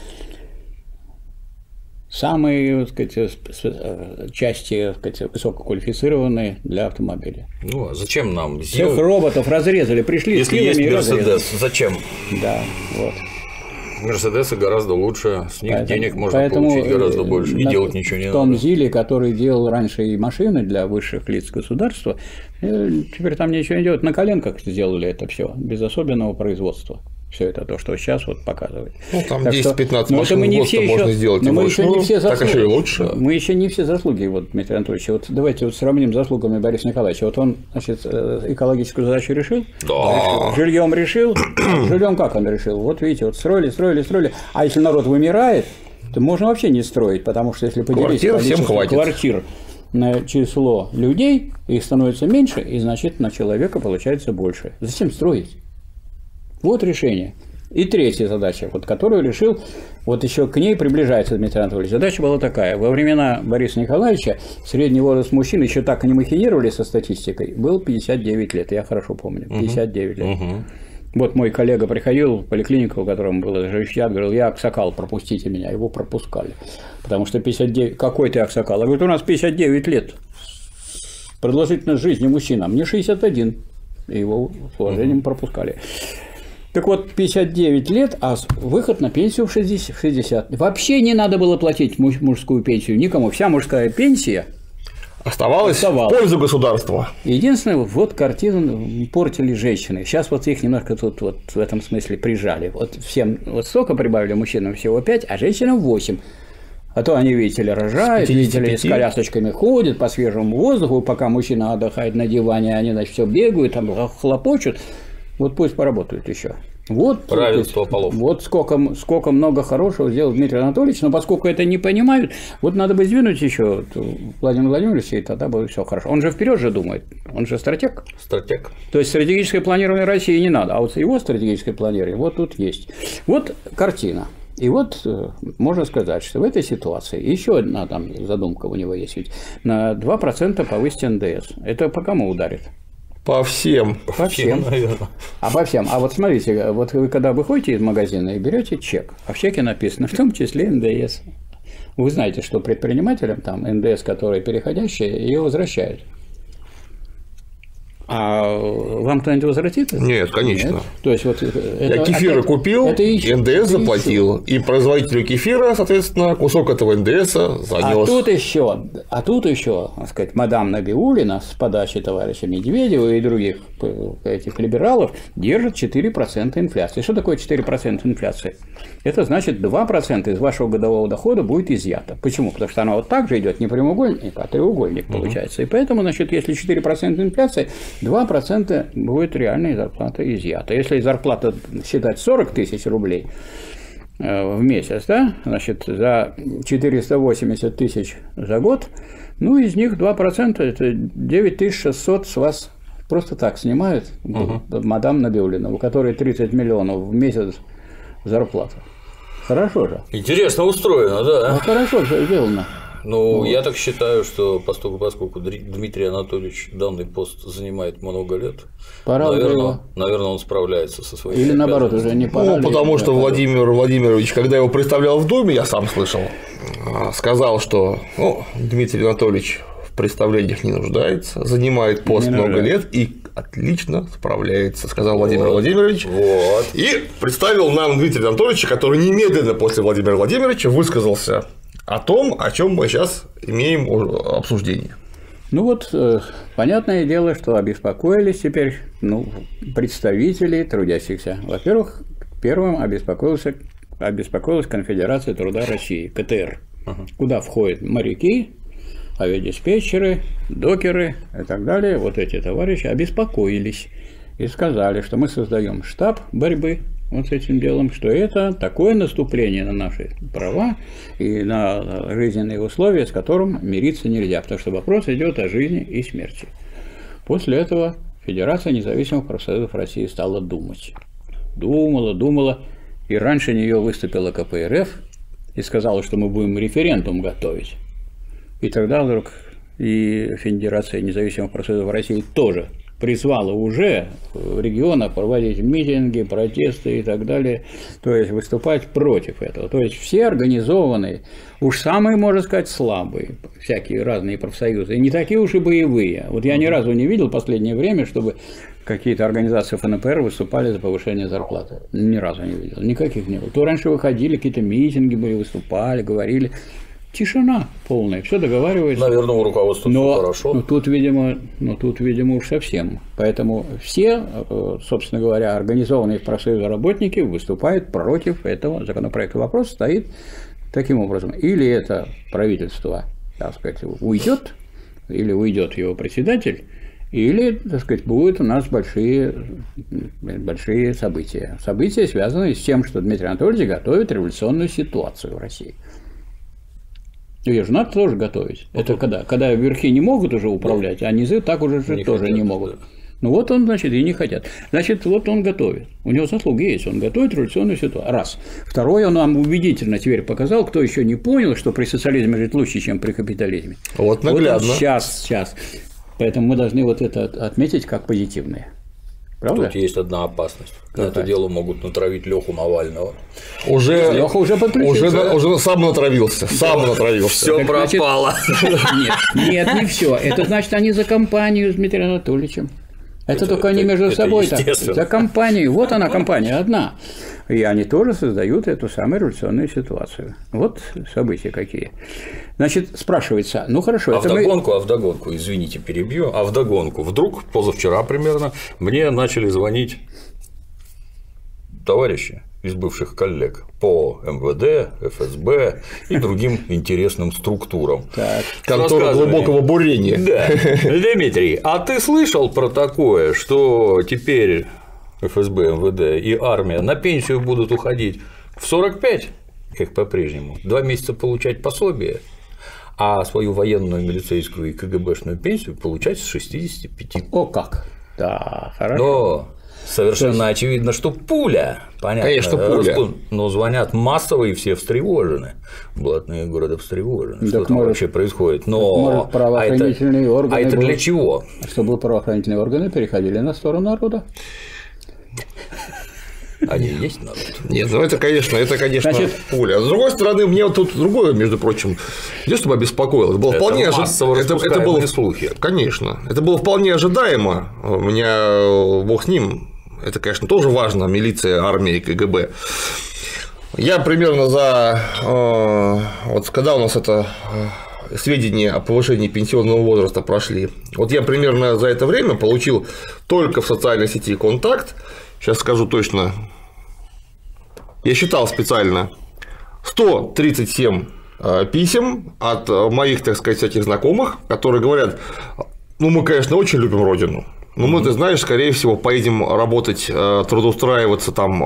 самые, так сказать, части, так сказать, высококвалифицированные для автомобиля. Ну, а зачем нам? Всех роботов разрезали, пришли если есть Мерседес, зачем? Да, вот. Мерседесы гораздо лучше, с них денег можно получить гораздо больше, и делать ничего не надо. В том ЗИЛе, который делал раньше и машины для высших лиц государства, теперь там ничего не делают, на коленках сделали это все, без особенного производства. Все это то, что сейчас вот показывает. Ну, там 10-15 машин в год можно сделать, мы еще не все заслуги, так еще и лучше. Мы еще не все заслуги, вот, Дмитрий Анатольевич, вот давайте вот сравним заслугами Бориса Николаевича. Вот он, значит, экологическую задачу решил, да. Жильем решил, жильем как он решил? Вот видите, вот строили, а если народ вымирает, то можно вообще не строить, потому что если поделить количество квартир на число людей, их становится меньше, и значит на человека получается больше. Зачем строить? Вот решение. И третья задача, вот, которую решил, вот еще к ней приближается Дмитрий Анатольевич. Задача была такая. Во времена Бориса Николаевича средний возраст мужчин, еще так не махинировали со статистикой, был 59 лет. Я хорошо помню. 59 лет. Вот мой коллега приходил в поликлинику, в котором был жилищат, говорил: я аксакал, пропустите меня. Его пропускали. Потому что 59... Какой ты аксакал? Я говорю: у нас 59 лет. Продолжительность жизни мужчина. Мне 61. И его с уважением пропускали. Так вот, 59 лет, а выход на пенсию в 60. Вообще не надо было платить мужскую пенсию никому. Вся мужская пенсия оставалась в пользу государства. Единственное, вот картину портили женщины. Сейчас вот их немножко тут вот в этом смысле прижали. Вот всем вот столько прибавили, мужчинам всего 5, а женщинам 8. А то они, видите ли, рожают, видите ли, с колясочками ходят по свежему воздуху, пока мужчина отдыхает на диване, они, значит, все бегают, там хлопочут. Вот пусть поработают еще. Вот, равенство полов. Вот сколько много хорошего сделал Дмитрий Анатольевич, но поскольку это не понимают, вот надо бы сдвинуть еще Владимира Владимировича, и тогда будет все хорошо. Он же вперед же думает, он же стратег. Стратег. То есть стратегическое планирование России не надо, а вот его стратегическое планирование вот тут есть. Вот картина. И вот можно сказать, что в этой ситуации еще одна там задумка у него есть, ведь на 2% повысить НДС. Это по кому ударит? По всем. По всем, наверное. По всем. А вот смотрите, вот вы когда выходите из магазина и берете чек, а в чеке написано в том числе НДС. Вы знаете, что предпринимателям там НДС, которые переходящие, ее возвращают. А вам кто-нибудь возвратит? Нет, конечно. Нет. То есть, вот я кефира купил, НДС заплатил, и производителю кефира, соответственно, кусок этого НДС занес. А тут еще, так сказать, мадам Набиуллина с подачи товарища Медведева и других этих либералов держит 4% инфляции. Что такое 4% инфляции? Это значит 2% из вашего годового дохода будет изъято. Почему? Потому что она вот так же идет не прямоугольник, а треугольник получается. И поэтому, значит, если 4% инфляции, 2% будет реальная зарплата изъята. Если зарплата считать 40 тысяч рублей в месяц, да, значит, за 480 тысяч за год, ну, из них 2% это 9600 с вас просто так снимают мадам Набиуллина, у которой 30 миллионов в месяц зарплата. Хорошо же. Интересно устроено, да. Ну, хорошо же сделано. Ну, я так считаю, что поскольку Дмитрий Анатольевич данный пост занимает много лет, наверное, он справляется со своими Или наоборот, уже не пора. Ну, потому что Владимир Владимирович, когда его представлял в Думе, я сам слышал, сказал, что Дмитрий Анатольевич в представлениях не нуждается, занимает пост много лет и отлично справляется, сказал Владимир Владимирович. Вот. И представил нам Дмитрия Анатольевича, который немедленно после Владимира Владимировича высказался о том, о чем мы сейчас имеем обсуждение. Ну вот, понятное дело, что обеспокоились теперь представители трудящихся. Во-первых, первым обеспокоилась Конфедерация труда России, КТР, куда входят моряки, авиадиспетчеры, докеры и так далее. Вот эти товарищи обеспокоились и сказали, что мы создаем штаб борьбы вот с этим делом, что это такое наступление на наши права и на жизненные условия, с которым мириться нельзя, потому что вопрос идет о жизни и смерти. После этого Федерация независимых профсоюзов России стала думать. Думала, и раньше нее выступила КПРФ и сказала, что мы будем референдум готовить. И тогда вдруг и Федерация независимых профсоюзов России тоже призвала уже в регионах проводить митинги, протесты и так далее, то есть выступать против этого. То есть все организованные, уж самые, можно сказать, слабые, всякие разные профсоюзы, и не такие уж и боевые. Вот я ни разу не видел в последнее время, чтобы какие-то организации ФНПР выступали за повышение зарплаты. Ни разу не видел, никаких не было. То раньше выходили, какие-то митинги были, выступали, говорили. Тишина полная, все договаривается. Наверное, у руководства все хорошо. Но тут, видимо, уж совсем. Поэтому все, собственно говоря, организованные в профсоюзе работники выступают против этого законопроекта. Вопрос стоит таким образом. Или это правительство, так сказать, уйдет, или уйдет его председатель, или, так сказать, будут у нас большие события. События, связанные с тем, что Дмитрий Анатольевич готовит революционную ситуацию в России. Ее же надо тоже готовить. Это когда верхи не могут уже управлять, а низы так уже тоже не могут. Да. Ну вот он, значит, и не хотят. Значит, вот он готовит. У него заслуги есть, он готовит революционную ситуацию. Раз. Второе, он нам убедительно теперь показал, кто еще не понял, что при социализме жить лучше, чем при капитализме. Вот наглядно. Вот сейчас. Поэтому мы должны вот это отметить как позитивное. Правда? Тут есть одна опасность. На это дело могут натравить Леху Навального. Леха уже подключился. Уже сам натравился. Все пропало. Нет, не все. Это значит, они за компанию с Дмитрием Анатольевичем. Это только они между собой так. За компанию. Вот она, компания одна. И они тоже создают эту самую революционную ситуацию. Вот события какие. Значит, спрашивается, ну хорошо. Вдогонку, извините, перебью, вдогонку. Вдруг позавчера примерно мне начали звонить товарищи из бывших коллег по МВД, ФСБ и другим интересным структурам. Контора глубокого бурения. Да. Дмитрий, а ты слышал про такое, что теперь ФСБ, МВД и армия на пенсию будут уходить в 45, их по-прежнему, 2 месяца получать пособие, а свою военную, милицейскую и КГБшную пенсию получать с 65. О как! Да, хорошо. Но совершенно очевидно, что пуля, понятно, конечно, пуля. Но звонят массово и все встревожены, блатные города встревожены, что там вообще происходит. Но может, правоохранительные органы это для чего? Чтобы правоохранительные органы переходили на сторону народа. Они есть народ? Нет, ну это, конечно, Значит, пуля. А с другой стороны, мне вот тут другое, между прочим, не чтобы обеспокоило, это было вполне это было слухи. Конечно, это было вполне ожидаемо. У меня бог с ним. Это, конечно, тоже важно, милиция, армия и КГБ. Я примерно вот когда у нас это сведения о повышении пенсионного возраста прошли, вот я примерно за это время получил только в социальной сети «Контакт», сейчас скажу точно, я считал специально, 137 писем от моих, так сказать, всяких знакомых, которые говорят: ну, мы, конечно, очень любим родину, но мы, ты знаешь, скорее всего, поедем работать, трудоустраиваться там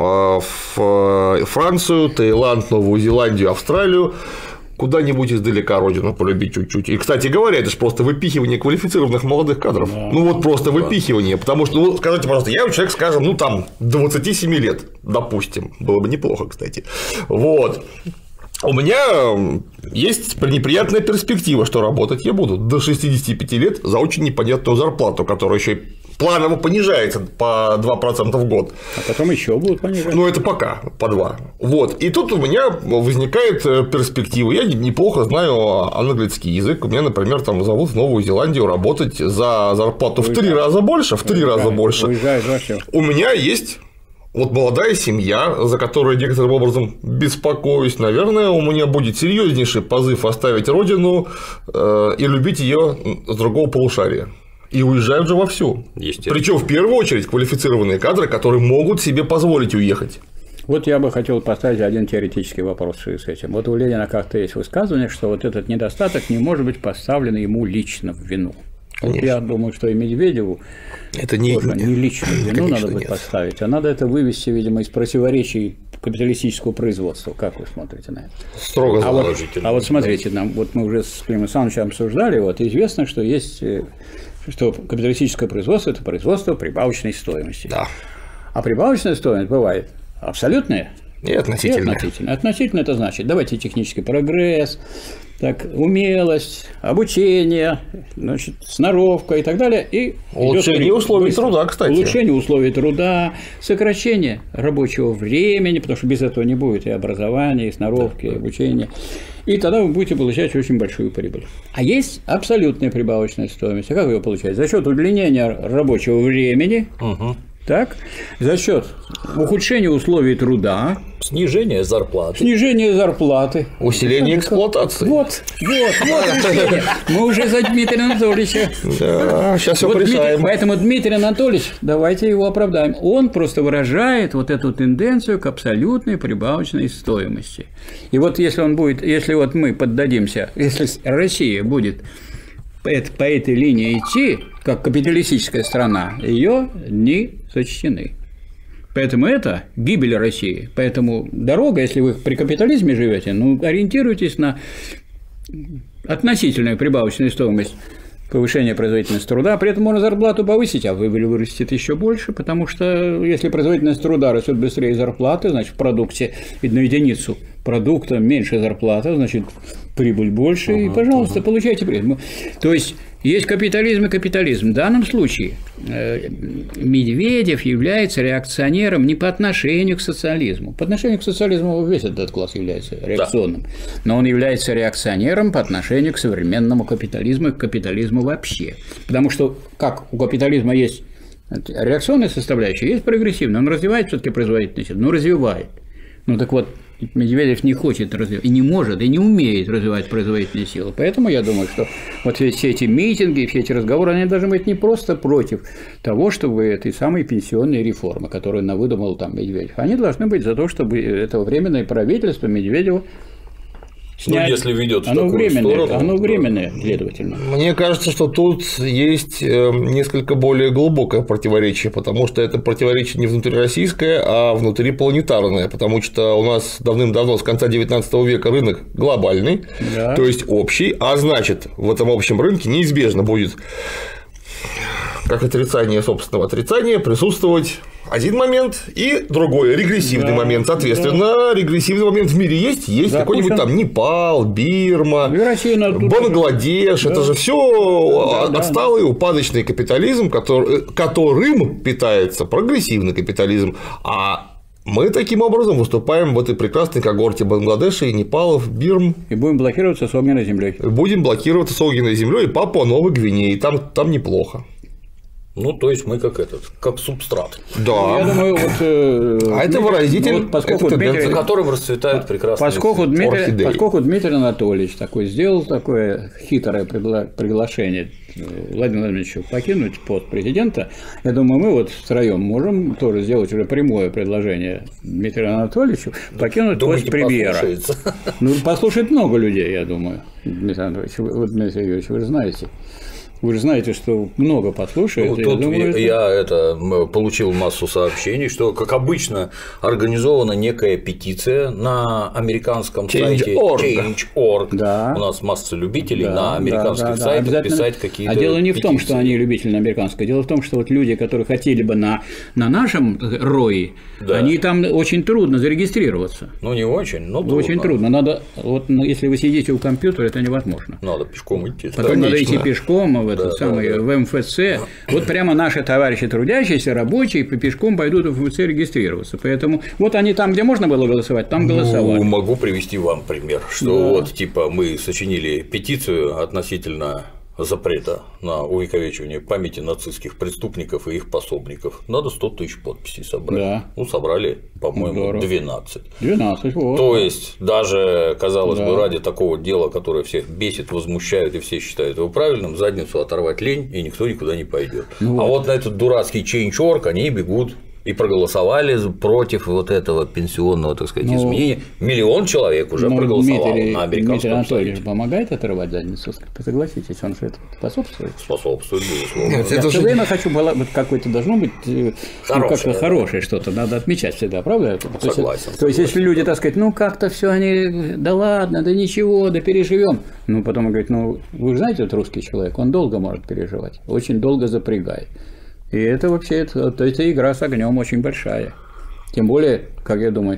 в Францию, Таиланд, Новую Зеландию, Австралию, куда-нибудь издалека родину полюбить чуть-чуть. И, кстати говоря, это же просто выпихивание квалифицированных молодых кадров. Да. Ну, вот просто выпихивание. Потому что, ну, скажите, пожалуйста, я человек, скажем, ну, там, 27 лет, допустим. Было бы неплохо, кстати. Вот. У меня есть неприятная перспектива, что работать я буду до 65 лет за очень непонятную зарплату, которая еще и планово понижается по 2% в год. А потом еще будут понижать. Ну, это пока по 2. Вот. И тут у меня возникает перспектива. Я неплохо знаю английский язык. У меня, например, там зовут в Новую Зеландию работать за зарплату в 3 раза больше. У меня есть вот молодая семья, за которую некоторым образом беспокоюсь. Наверное, у меня будет серьезнейший позыв оставить родину и любить ее с другого полушария. И уезжают же вовсю. Причем в первую очередь квалифицированные кадры, которые могут себе позволить уехать. Вот я бы хотел поставить один теоретический вопрос с этим. Вот у Ленина как-то есть высказывание, что вот этот недостаток не может быть поставлен ему лично в вину. Вот я думаю, что и Медведеву это не лично в вину надо будет поставить, а надо это вывести, видимо, из противоречий капиталистического производства. Как вы смотрите на это? Строго положительно. А вот смотрите, вот мы уже с Климом Александровичем обсуждали, вот известно, что есть, что капиталистическое производство – это производство прибавочной стоимости. Да. А прибавочная стоимость бывает абсолютная и относительная. Относительно это значит, давайте технический прогресс, так, умелость, обучение, значит, сноровка и так далее. И улучшение условий труда, кстати. Улучшение условий труда, сокращение рабочего времени, потому что без этого не будет и образования, и сноровки, и обучения. И тогда вы будете получать очень большую прибыль. А есть абсолютная прибавочная стоимость. А как вы ее получаете? За счет удлинения рабочего времени. Так, за счет ухудшения условий труда, снижения зарплаты, усиления эксплуатации. Вот решение. Мы уже за Дмитрия Анатольевича. Да, сейчас все решаем. Поэтому Дмитрий Анатольевич, давайте его оправдаем. Он просто выражает вот эту тенденцию к абсолютной прибавочной стоимости. И вот если вот мы поддадимся, если Россия будет по этой линии идти, как капиталистическая страна, ее дни сочтены. Поэтому это гибель России. Поэтому дорога, если вы при капитализме живете, ну, ориентируйтесь на относительную прибавочную стоимость повышения производительности труда, при этом можно зарплату повысить, а прибыль вырастет еще больше, потому что если производительность труда растет быстрее зарплаты, значит, в продукте на единицу продукта меньше зарплата, значит, прибыль больше, и, пожалуйста, получайте прибыль. То есть есть капитализм и капитализм. В данном случае Медведев является реакционером не по отношению к социализму. По отношению к социализму весь этот класс является реакционным, но он является реакционером по отношению к современному капитализму и к капитализму вообще. Потому что как у капитализма есть реакционная составляющая, есть прогрессивная. Он развивает все-таки производительность, но развивает. Ну так вот, Медведев не хочет развивать, и не может, и не умеет развивать производительные силы. Поэтому я думаю, что вот все эти митинги, все эти разговоры, они должны быть не просто против того, чтобы этой самой пенсионной реформы, которую навыдумал там Медведев, они должны быть за то, чтобы это временное правительство Медведева снять. Если ведет в оно такую временное, сторону. оно временное, следовательно. Мне кажется, что тут есть несколько более глубокое противоречие, потому что это противоречие не внутрироссийское, а внутрипланетарное, потому что у нас давным-давно, с конца 19 века, рынок глобальный, Да. то есть общий, а значит, в этом общем рынке неизбежно будет, как отрицание собственного отрицания, присутствовать один момент и другой регрессивный момент. Соответственно, регрессивный момент в мире есть Да, какой-нибудь Путин. там Непал, Бирма, И Россия надо тут Бангладеш. Да. Это же все Да. отсталый упадочный капитализм, которым питается прогрессивный капитализм. А мы таким образом выступаем в этой прекрасной когорте Бангладеша и Непалов, Бирм. И будем блокироваться с огненной землей. Будем блокироваться с огненной землей и Папуа Новой Гвинеи. Там неплохо. Ну, то есть мы как субстрат, Да. Я думаю, вот. А это выразитель, вот поскольку это Дмитрий- тенденция. за которым расцветают прекрасные Поскольку орхидеи. Дмитрий Анатольевич сделал такое хитрое приглашение Владимиру Владимировичу покинуть пост президента, я думаю, мы вот втроем можем тоже сделать уже прямое предложение Дмитрию Анатольевичу покинуть пост премьера. послушается. Ну, послушает много людей, я думаю, Дмитрий Анатольевич. Вот, Дмитрий Юрьевич, вы же знаете. Вы же знаете, что много послушает. Ну, тут я получил массу сообщений, что, как обычно, организована некая петиция на американском сайте Change.org. Да. У нас масса любителей на американских сайтах писать какие-то А дело не в том, петиции. что они любители на американское. Дело в том, что вот люди, которые хотели бы на нашем ROI, Да. они там очень трудно зарегистрироваться. Ну, не очень, но трудно. Очень трудно. Надо, вот, если вы сидите у компьютера, это невозможно. Надо пешком идти. Потом надо идти пешком в в МФЦ. Вот прямо наши товарищи трудящиеся, рабочие, пешком пойдут в МФЦ регистрироваться. Поэтому вот они там, где можно было голосовать, там голосовали. Ну, могу привести вам пример, что вот типа мы сочинили петицию относительно запрета на увековечивание памяти нацистских преступников и их пособников. Надо 100 тысяч подписей собрать. Да. Ну, собрали, по-моему, Здорово. 12. 12, вот. То есть, даже, казалось бы, ради такого дела, которое всех бесит, возмущает и все считают его правильным, задницу оторвать лень, и никто никуда не пойдет. А вот на этот дурацкий Change.org они бегут и проголосовали против вот этого пенсионного, так сказать, изменения. 1 миллион человек уже проголосовал на Дмитрий американском Анатольевич сайте. помогает отрывать задницу? Согласитесь, он же это способствует. Способствует, безусловно. Нет, Я это все же- время хочу, вот какое-то должно быть Хорошее, как-то да. хорошее что-то, надо отмечать всегда, правда? Согласен, То есть, если люди, так сказать, ну как-то все они, да ладно, да ничего, да переживем. Ну, потом он говорит, ну, вы же знаете, вот русский человек, он долго может переживать, очень долго запрягает. И это вообще, эта игра с огнем очень большая. Тем более, как я думаю,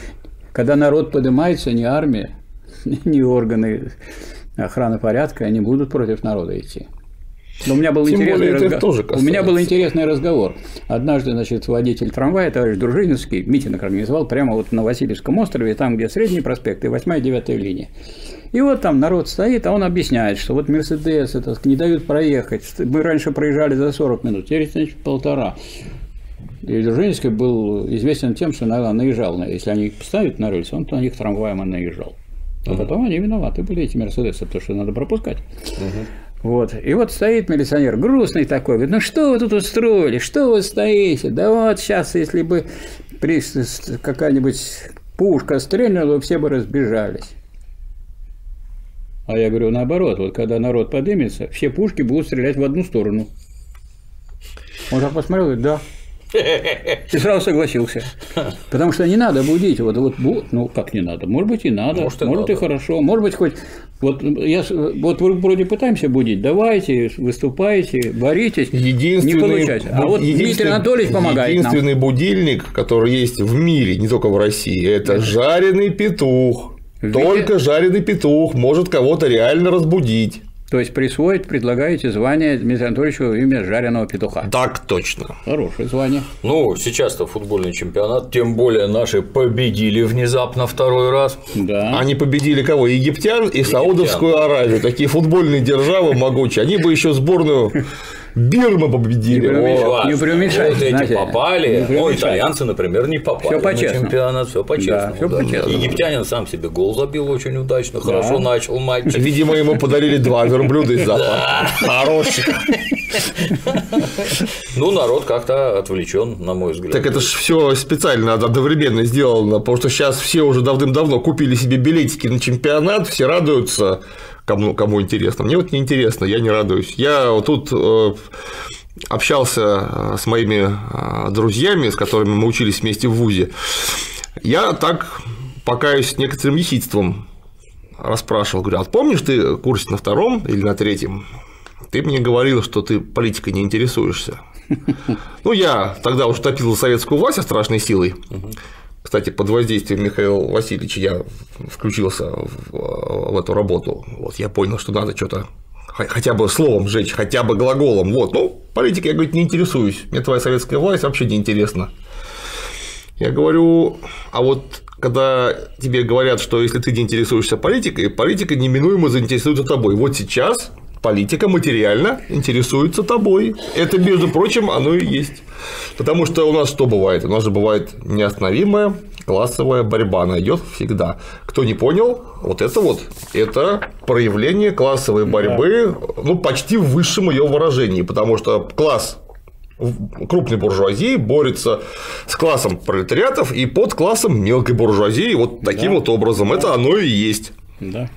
когда народ поднимается, ни армия, ни органы охраны порядка, они будут против народа идти. Но у меня был Тем интересный более, это тоже У меня был касается. интересный разговор. Однажды, значит, водитель трамвая, товарищ Дружининский, митинг организовал прямо вот на Васильевском острове, там, где Средний проспект и 8-я, 9-я линия. И вот там народ стоит, а он объясняет, что вот Мерседес не дают проехать. Мы раньше проезжали за 40 минут, теперь, значит, 1,5. И Дружининский был известен тем, что, наверное, наезжал. Если они ставят на рельсы, он на них трамваем он наезжал. А потом они виноваты были, эти Мерседесы, потому что надо пропускать. Вот. И вот стоит милиционер, грустный такой, говорит, ну что вы тут устроили, что вы стоите? Да вот сейчас, если бы какая-нибудь пушка стрельнула, все бы разбежались. А я говорю, наоборот, вот когда народ поднимется, все пушки будут стрелять в одну сторону. Он так посмотрел, говорит, да. И сразу согласился. Потому что не надо будить. Ну, как не надо? Может быть, и надо. Может и хорошо. Может быть, хоть. Вот вы вроде пытаемся будить. Давайте, выступайте, боритесь. Не получается. А вот Дмитрий Анатольевич помогает нам. Единственный будильник, который есть в мире, не только в России, это жареный петух. Только жареный петух может кого-то реально разбудить. То есть предлагаете звание Дмитрию Анатольевичу имя жареного петуха. Так точно. Хорошее звание. Ну, сейчас-то футбольный чемпионат, тем более наши победили внезапно второй раз. Да. Они победили кого? Египтян и Саудовскую Аравию. Такие футбольные державы могучие. Они бы еще сборную Бирмы победили. Не преуменьшайте, вот эти знаете, попали. не Ну, итальянцы, например, не попали Всё по-честному. на чемпионат. Все по-честному. Да, всё по-честному. Египтянин сам себе гол забил очень удачно, хорошо начал матч. Видимо, ему подарили 2 верблюда из запада. Хороших. Ну, народ как-то отвлечен, на мой взгляд. Так это же все специально одновременно сделано, потому что сейчас все уже давным-давно купили себе билетики на чемпионат, все радуются, кому интересно. Мне вот не интересно, я не радуюсь. Я вот тут общался с моими друзьями, с которыми мы учились вместе в вузе. Я так покаюсь некоторым ехидством расспрашивал, говорю, а помнишь, ты курсе на 2-м или на 3-м, ты мне говорил, что ты политикой не интересуешься. Ну, я тогда уже топил за советскую власть страшной силой. Кстати, под воздействием Михаила Васильевича я включился в эту работу. Вот я понял, что надо что-то хотя бы словом сжечь, хотя бы глаголом. Вот, ну, политикой я, говорит, не интересуюсь. Мне твоя советская власть вообще не интересна. Я говорю, а вот когда тебе говорят, что если ты не интересуешься политикой, политика неминуемо заинтересуется тобой. Вот сейчас политика материально интересуется тобой. Это, между прочим, оно и есть. Потому что у нас что бывает? У нас же бывает неостановимая классовая борьба, она идет всегда. Кто не понял, это проявление классовой борьбы, ну, почти в высшем ее выражении, потому что класс крупной буржуазии борется с классом пролетариатов и под классом мелкой буржуазии вот таким вот образом. Это оно и есть. Да.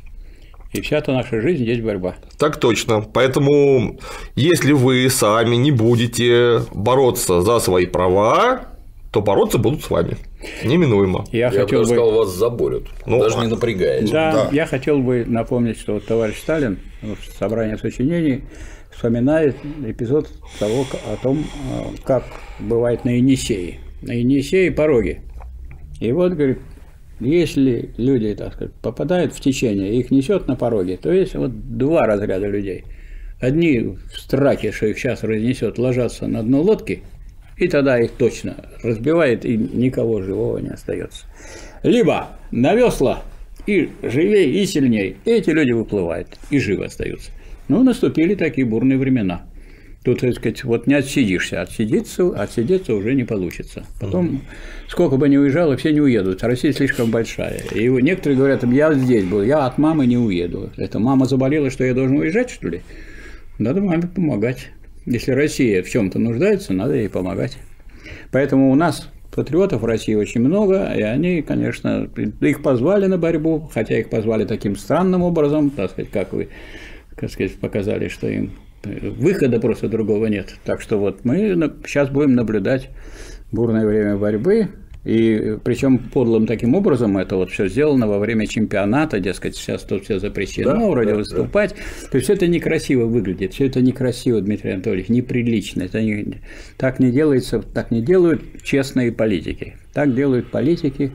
И вся-то наша жизнь есть борьба. Так точно. Поэтому, если вы сами не будете бороться за свои права, то бороться будут с вами. Неминуемо. Я бы сказал, вас заборют, даже не напрягаясь. Да, я хотел бы напомнить, что вот товарищ Сталин в собрании сочинений вспоминает эпизод о том, как бывает на Енисее. На Енисее пороги. И вот, говорит, если люди, так сказать, попадают в течение, их несет на пороге, то есть вот 2 разряда людей. Одни в страхе, что их сейчас разнесет, ложатся на дно лодки, и тогда их точно разбивает, и никого живого не остается. Либо на весла, и живее, и сильнее, и эти люди выплывают, и живы остаются. Ну, наступили такие бурные времена. Тут, так сказать, вот не отсидишься, отсидеться уже не получится. Потом, сколько бы ни уезжало, все не уедут. Россия слишком большая. И некоторые говорят, я здесь был, я от мамы не уеду. Это мама заболела, что я должен уезжать, что ли? Надо маме помогать. Если Россия в чем-то нуждается, надо ей помогать. Поэтому у нас патриотов в России очень много, и они, конечно, их позвали на борьбу, хотя их позвали таким странным образом, так сказать, как вы, так сказать, показали, что им выхода просто другого нет. Так что вот мы сейчас будем наблюдать бурное время борьбы, и причем подлым таким образом это вот все сделано во время чемпионата, дескать, сейчас тут все запрещено, вроде выступать. То есть это некрасиво выглядит, все это некрасиво, Дмитрий Анатольевич, неприлично. Это так не делается, так не делают честные политики. Так делают политики.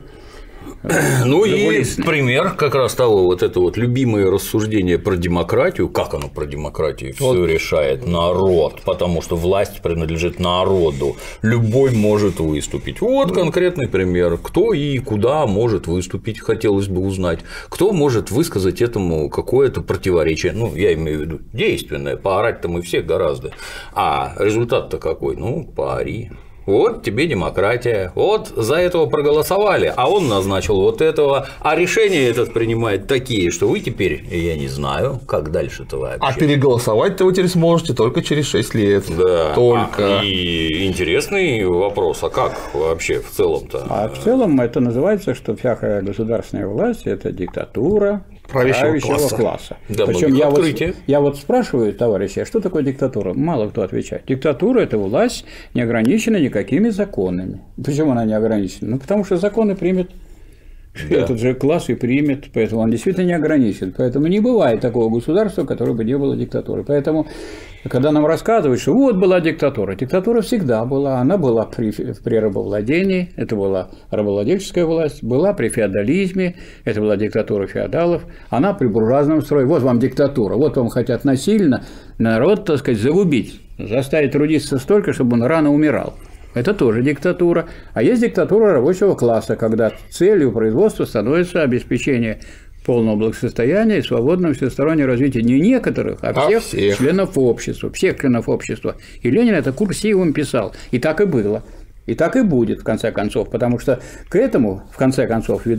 Ну и пример как раз того, вот это вот любимое рассуждение про демократию, как оно про демократию, все решает народ, потому что власть принадлежит народу, любой может выступить. Вот конкретный пример, кто и куда может выступить, хотелось бы узнать, кто может высказать этому какое-то противоречие, ну, я имею в виду действенное, поорать-то мы все гораздо, а результат-то какой, ну, поори. Вот тебе демократия, вот за этого проголосовали, а он назначил вот этого, а решения этот принимает такие, что вы теперь, я не знаю, как дальше-то вообще. А переголосовать-то вы теперь сможете только через 6 лет. Да. Только. И интересный вопрос, а как вообще в целом-то? А в целом это называется, что всякая государственная власть – это диктатура правящего класса. Да, причем я вот спрашиваю товарища, что такое диктатура? Мало кто отвечает. Диктатура – это власть, не ограничена никакими законами. Почему она не ограничена? Ну, потому что законы примет этот же класс и примет, поэтому он действительно не ограничен. Поэтому не бывает такого государства, которое бы не было диктатурой. Поэтому, когда нам рассказывают, что вот была диктатура всегда была. Она была при рабовладении, это была рабовладельческая власть, была при феодализме, это была диктатура феодалов, она при буржуазном строе. Вот вам диктатура, вот вам хотят насильно народ, так сказать, загубить, заставить трудиться столько, чтобы он рано умирал. Это тоже диктатура. А есть диктатура рабочего класса, когда целью производства становится обеспечение полного благосостояния и свободного всестороннего развития не некоторых, а всех членов общества. Всех членов общества. И Ленин это курсивом писал. И так и было. И так и будет, в конце концов. Потому что к этому, в конце концов, ведут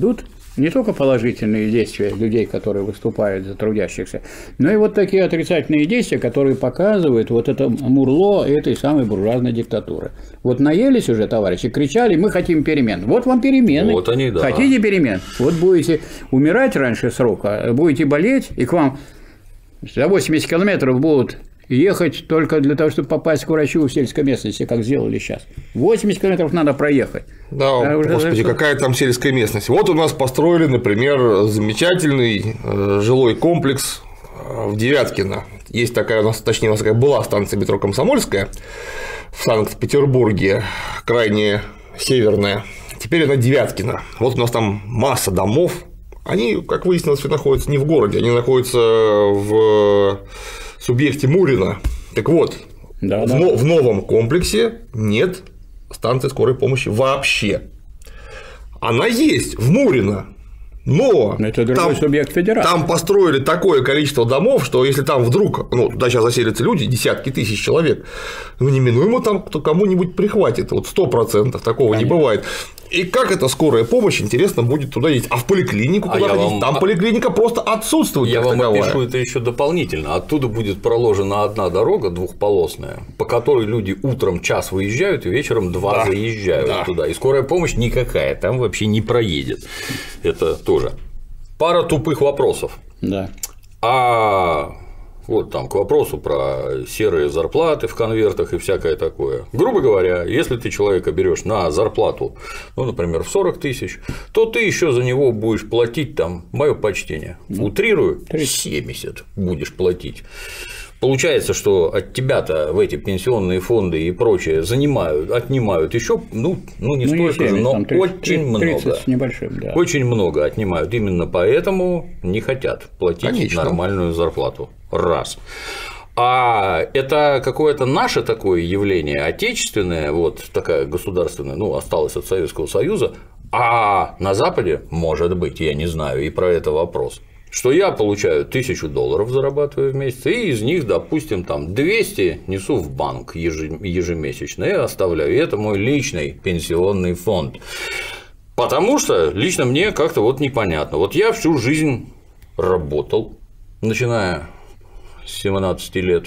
Не только положительные действия людей, которые выступают за трудящихся, но и вот такие отрицательные действия, которые показывают вот это мурло этой самой буржуазной диктатуры. Вот наелись уже, товарищи, кричали, мы хотим перемен. Вот вам перемены. Вот они, да. Хотите перемен? Вот будете умирать раньше срока, будете болеть, и к вам за 80 километров будут ехать только для того, чтобы попасть к врачу в сельской местности, как сделали сейчас. 80 километров надо проехать. Да, господи, какая там сельская местность. Вот у нас построили, например, замечательный жилой комплекс в Девяткино. Есть такая у нас, точнее, у нас такая была станция метро Комсомольская в Санкт-Петербурге, крайне северная. Теперь она Девяткино. Вот у нас там масса домов. Они, как выяснилось, находятся не в городе, они находятся в субъекте Мурина. Так вот, в новом комплексе нет станции скорой помощи вообще. Она есть в Мурино, но это другой субъект федерации. Там построили такое количество домов, что если там вдруг, туда сейчас заселятся люди, десятки тысяч человек, неминуемо там кому-нибудь прихватит. Вот 100% такого не бывает. И как эта скорая помощь, интересно, будет туда ездить? А в поликлинику куда ходить? Там поликлиника просто отсутствует. Я вам опишу это еще дополнительно. Оттуда будет проложена одна дорога двухполосная, по которой люди утром час выезжают и вечером 2 заезжают туда. И скорая помощь никакая там вообще не проедет. Это тоже. Пара тупых вопросов. Да. Вот там к вопросу про серые зарплаты в конвертах и всякое такое. Грубо говоря, если ты человека берешь на зарплату, например, в 40 тысяч, то ты еще за него будешь платить там, мое почтение, утрирую, 70 будешь платить. Получается, что от тебя-то в эти пенсионные фонды и прочее отнимают еще, не столько же, но 30, очень много. 30 с небольшим, да. Очень много отнимают. Именно поэтому не хотят платить нормальную зарплату. Раз. А это какое-то наше такое явление, отечественное, вот такая государственная, осталось от Советского Союза, а на Западе, может быть, я не знаю, и про это вопрос. Что я получаю $1000 зарабатываю в месяц, и из них, допустим, там 200 несу в банк ежемесячно и оставляю. И это мой личный пенсионный фонд. Потому что лично мне как-то непонятно. Вот я всю жизнь работал, начиная с 17 лет,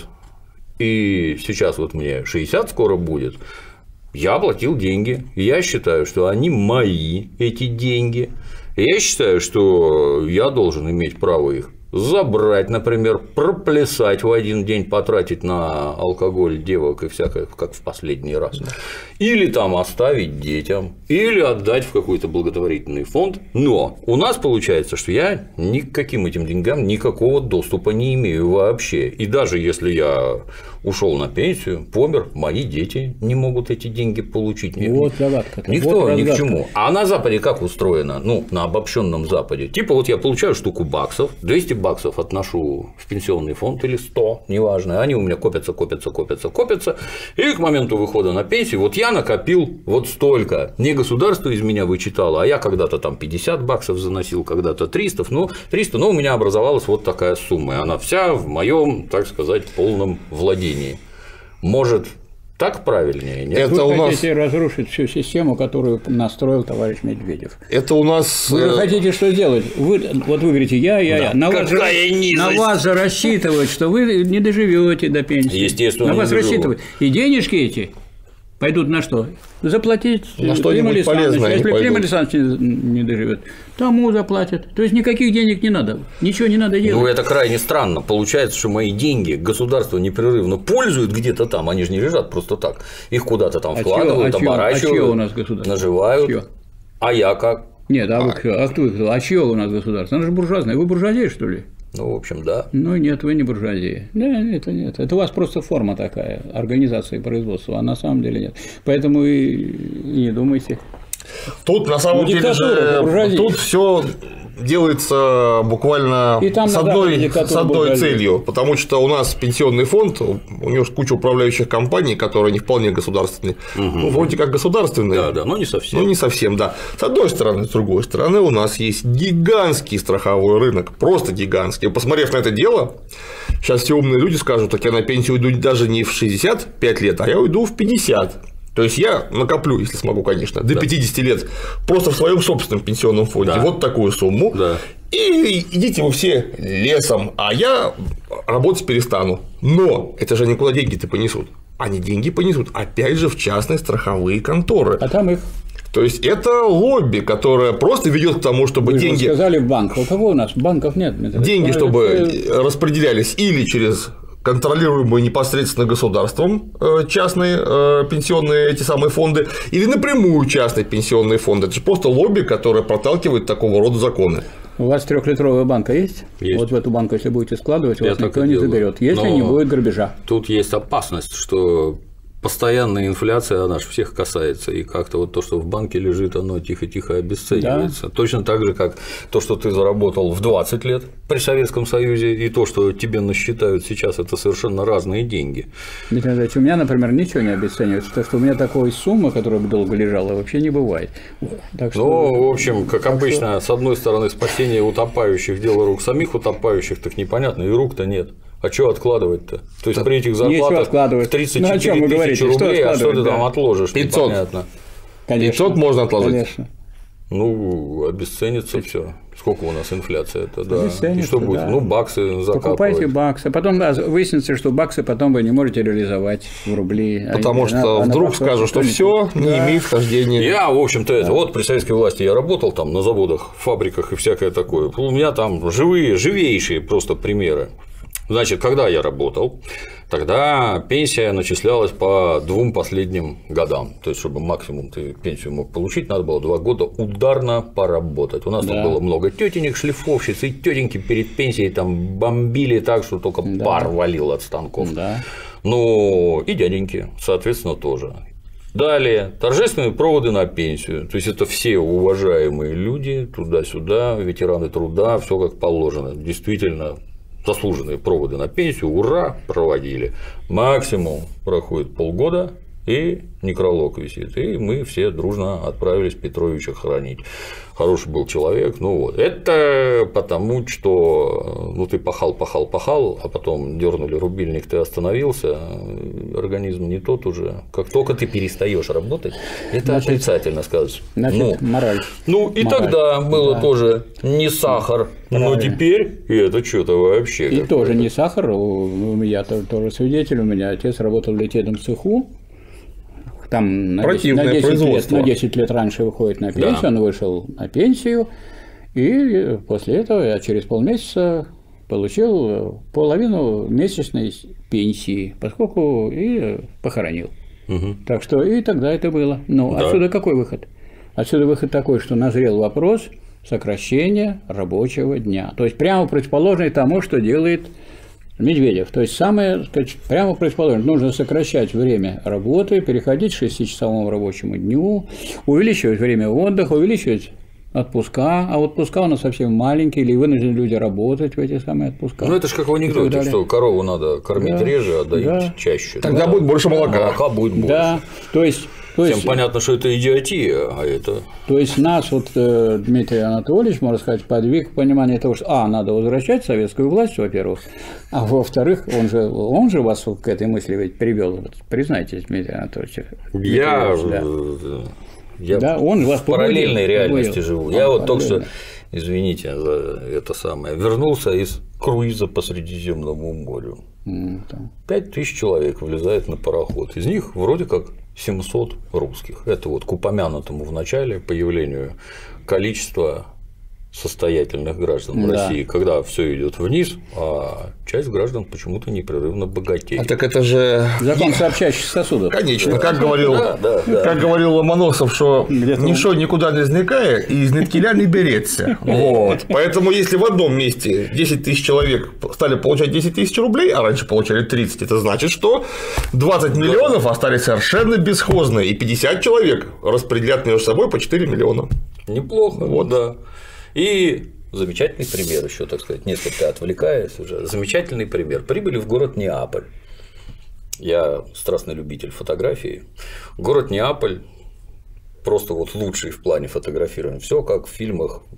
и сейчас мне 60 скоро будет. Я платил деньги, и я считаю, что они мои, эти деньги. Я считаю, что я должен иметь право их забрать, например, проплясать в один день, потратить на алкоголь, девок и всякое, как в последний раз. Или там оставить детям, или отдать в какой-то благотворительный фонд. Но у нас получается, что я ни к каким этим деньгам никакого доступа не имею вообще. И даже если я ушел на пенсию, помер, мои дети не могут эти деньги получить. Вот загадка. Никто ни к чему. А на Западе как устроено? На обобщенном Западе. Типа я получаю штуку баксов, 200 баксов отношу в пенсионный фонд или 100, неважно. Они у меня копятся. И к моменту выхода на пенсию я накопил вот столько. Не государство из меня вычитало, а я когда-то там 50 баксов заносил, когда-то 300, но у меня образовалась вот такая сумма. И она вся в моем, так сказать, полном владении. Может, так правильнее? Нет? Это вы хотите разрушить всю систему, которую настроил товарищ Медведев. Это у нас. Вы хотите что сделать? Вы говорите, я. На вас же рассчитывают, что вы не доживете до пенсии. Естественно, на вас рассчитывают. И денежки эти пойдут на что? Заплатить на что-нибудь полезное. Если Клим Александрович не доживет, тому заплатят. То есть никаких денег не надо, ничего не надо делать. Это крайне странно. Получается, что мои деньги государство непрерывно пользует где-то там, они же не лежат просто так. Их куда-то там вкладывают, оборачивают, чье у нас государство? Наживают. Чье? А я как? Нет, кто? А чье у нас государство? Оно же буржуазное. Вы буржуазия, что ли? В общем, да. Нет, вы не буржуазия. Нет. Это у вас просто форма такая, организации производства, а на самом деле нет. Поэтому и не думайте. Тут на самом деле же тут все делается буквально с одной целью, потому что у нас пенсионный фонд, у него куча управляющих компаний, которые не вполне государственные, вроде как государственные, но не совсем. Но не совсем, да. С одной стороны, с другой стороны, у нас есть гигантский страховой рынок, просто гигантский. Посмотрев на это дело, сейчас все умные люди скажут, так я на пенсию уйду даже не в 65 лет, а я уйду в 50. То есть я накоплю, если смогу, конечно, до 50 лет просто в своем собственном пенсионном фонде вот такую сумму. И идите вы все лесом, а я работать перестану. Но это же никуда деньги-то понесут. Они деньги понесут, опять же, в частные страховые конторы. А там их. То есть это лобби, которое просто ведет к тому, чтобы деньги. Вы сказали в банк. У кого у нас? Банков нет. Деньги, чтобы распределялись или через контролируемые непосредственно государством частные пенсионные эти самые фонды, или напрямую частные пенсионные фонды. Это же просто лобби, которое проталкивает такого рода законы. У вас 3-литровая банка есть? Есть. Вот в эту банку, если будете складывать, Я вас никто не заберет, если не будет грабежа. Тут есть опасность, что постоянная инфляция, она же всех касается, и как-то вот то, что в банке лежит, оно тихо-тихо обесценивается. Да. Точно так же, как то, что ты заработал в 20 лет при Советском Союзе, и то, что тебе насчитают сейчас, это совершенно разные деньги. Дмитрий Анатольевич, у меня, например, ничего не обесценивается, потому что у меня такой суммы, которая бы долго лежала, вообще не бывает. Так что... Ну, в общем, как обычно, с одной стороны, спасение утопающих – дело рук самих утопающих, так непонятно, и рук-то нет. А что откладывать-то? То есть при этих зарплатах 34 тысячи рублей, а что ты там отложишь? 500. Непонятно. Конечно. 500 можно отложить. Конечно. Ну, обесценится все. Сколько у нас инфляция? Это, да. И что будет? Да. Ну, баксы закапывать. Покупайте баксы. Потом выяснится, что баксы потом вы не можете реализовать в рубли. Потому что вдруг скажут, что все не имеет вхождения. Я, в общем-то, вот при советской власти я работал там на заводах, фабриках и всякое такое. У меня там живейшие просто примеры. Значит, когда я работал, тогда пенсия начислялась по 2 последним годам. То есть, чтобы максимум ты пенсию мог получить, надо было 2 года ударно поработать. У нас там было много тетенек, шлифовщиц, и тетеньки перед пенсией там бомбили так, что только пар валил от станков. Ну, и дяденьки, соответственно, тоже. Далее, торжественные проводы на пенсию, то есть это все уважаемые люди, туда-сюда, ветераны труда, все как положено, действительно. Заслуженные проводы на пенсию, ура, проводили. Максимум проходит полгода, и некролог висит. И мы все дружно отправились Петровича хоронить. Хороший был человек. Ну вот. Это потому, что ты пахал, а потом дернули рубильник, ты остановился, организм не тот уже. Как только ты перестаешь работать, это отрицательно сказать. Мораль. Ну и мораль. Тогда было тоже не сахар, но теперь это что-то вообще. И тоже не сахар. Я тоже свидетель. У меня отец работал в литейном цеху. Там на 10 лет раньше выходит на пенсию, он вышел на пенсию, и после этого я через полмесяца получил половину месячной пенсии, поскольку и похоронил. Так что и тогда это было. Ну, отсюда какой выход? Отсюда выход такой, что назрел вопрос сокращения рабочего дня. То есть прямо противоположный тому, что делает Медведев. То есть самое, прямо противоположное, нужно сокращать время работы, переходить к 6-часовому рабочему дню, увеличивать время отдыха, увеличивать отпуска, а отпуска у нас совсем маленькие, или вынуждены люди работать в эти самые отпуска. Ну это же как в анекдоте, что корову надо кормить реже, а доить чаще. Тогда будет больше молока. Молока будет больше. Да, то есть всем понятно, что это идиотия, а это… То есть нас Дмитрий Анатольевич, можно сказать, подвиг к пониманию того, что надо возвращать советскую власть, во-первых, а во-вторых, он же вас к этой мысли ведь привел. Признайтесь, Дмитрий Анатольевич. Я он вас в параллельной реальности живу. Я вот только что, извините за это самое, вернулся из круиза по Средиземному морю. 5000 человек влезает на пароход. Из них вроде как 700 русских. Это вот к упомянутому в начале появлению количества состоятельных граждан в России, когда все идет вниз, а часть граждан почему-то непрерывно богатеет. А так это же закон сообщающих сосудов. Конечно, как говорил Ломоносов, что ничего никуда не зникає, и из ниткеля не берется. Вот. Поэтому если в одном месте 10 тысяч человек стали получать 10 тысяч рублей, а раньше получали 30, это значит, что 20 миллионов остались совершенно бесхозные, и 50 человек распределят между собой по 4 миллиона. Неплохо, вот, да. И замечательный пример еще, так сказать, несколько отвлекаясь уже. Замечательный пример. Прибыли в город Неаполь. Я страстный любитель фотографии. Город Неаполь просто вот лучший в плане фотографирования. Все как в фильмах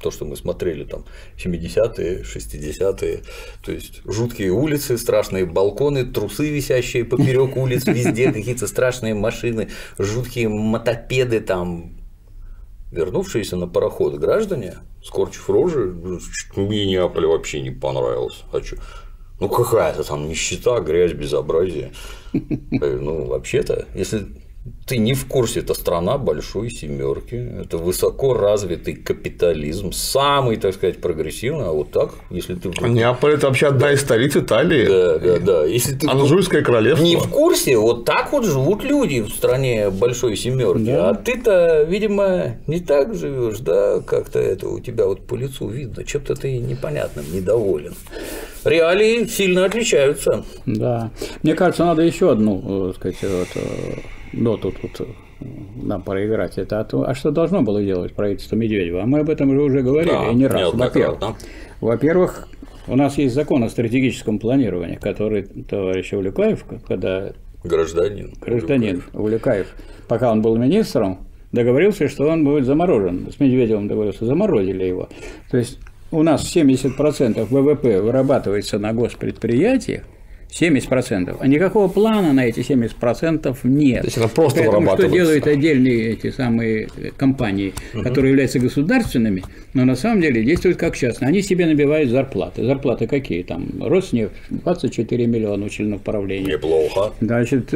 то, что мы смотрели там 70-е, 60-е, то есть жуткие улицы, страшные балконы, трусы, висящие поперек улиц, везде какие-то страшные машины, жуткие мотопеды там. Вернувшиеся на пароход граждане, скорчив рожи, мне Неаполь вообще не понравился. Ну, какая-то там нищета, грязь, безобразие. Ну, вообще-то, если ты не в курсе, это страна большой семерки, это высоко развитый капитализм, самый, так сказать, прогрессивный, а вот так, если ты… Неаполь – это вообще одна из столиц Италии. Да. Если ты Анжуйское королевство. Не в курсе, вот так вот живут люди в стране большой семерки, да. А ты-то, видимо, не так живешь, да, как-то это у тебя вот по лицу видно, чем-то ты непонятным, недоволен. Реалии сильно отличаются. Да. Мне кажется, надо еще одну, так сказать, ноту тут нам проиграть. Это а что должно было делать правительство Медведева? А мы об этом уже говорили, да, и не раз. Во-первых, у нас есть закон о стратегическом планировании, который товарищ Улюкаев, когда гражданин Улюкаев, пока он был министром, договорился, что он будет заморожен. С Медведевым договорился, заморозили его. То есть у нас 70% ВВП вырабатывается на госпредприятиях, 70%, а никакого плана на эти 70% нет. То есть она просто вырабатывается. Что делают отдельные эти самые компании, которые являются государственными, но на самом деле действуют как частные. Они себе набивают зарплаты. Зарплаты какие? Там Роснефть 24 миллиона у членов правления. Неплохо. Значит,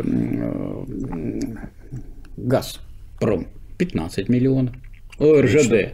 Газпром 15 миллионов. ОРЖД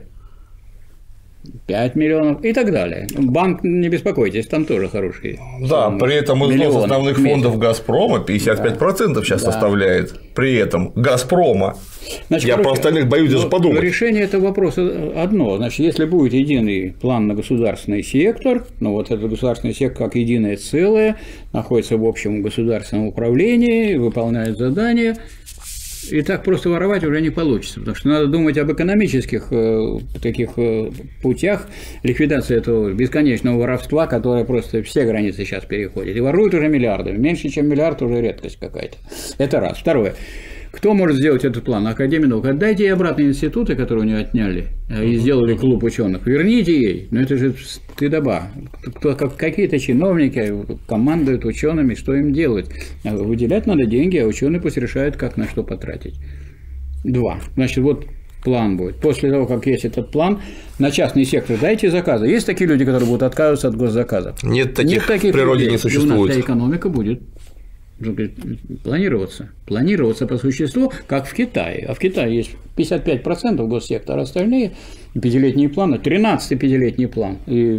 5 миллионов и так далее. Банк, не беспокойтесь, там тоже хорошие. Да, при этом износ основных фондов «Газпрома» 55% сейчас составляет. При этом «Газпрома». Значит, я про остальных боюсь даже подумать. Решение этого вопроса одно. Значит, если будет единый план на государственный сектор, ну вот этот государственный сектор как единое целое, находится в общем государственном управлении, выполняет задания. И так просто воровать уже не получится, потому что надо думать об экономических таких путях ликвидации этого бесконечного воровства, которое просто все границы сейчас переходит. И воруют уже миллиардами. Меньше, чем миллиард, уже редкость какая-то. Это раз. Второе. Кто может сделать этот план? Академия наук. Отдайте ей обратно институты, которые у нее отняли, и сделали клуб ученых. Верните ей. Но это же стыдоба. Какие-то чиновники командуют учеными, что им делать. Выделять надо деньги, а ученые пусть решают, как на что потратить. 2. Значит, вот план будет. После того, как есть этот план, на частный сектор дайте заказы. Есть такие люди, которые будут отказываться от госзаказов? Нет таких в природе не существует. И у нас вся экономика будет планироваться по существу, как в Китае. А в Китае есть 55% госсектора, остальные пятилетние планы, 13-й пятилетний план. И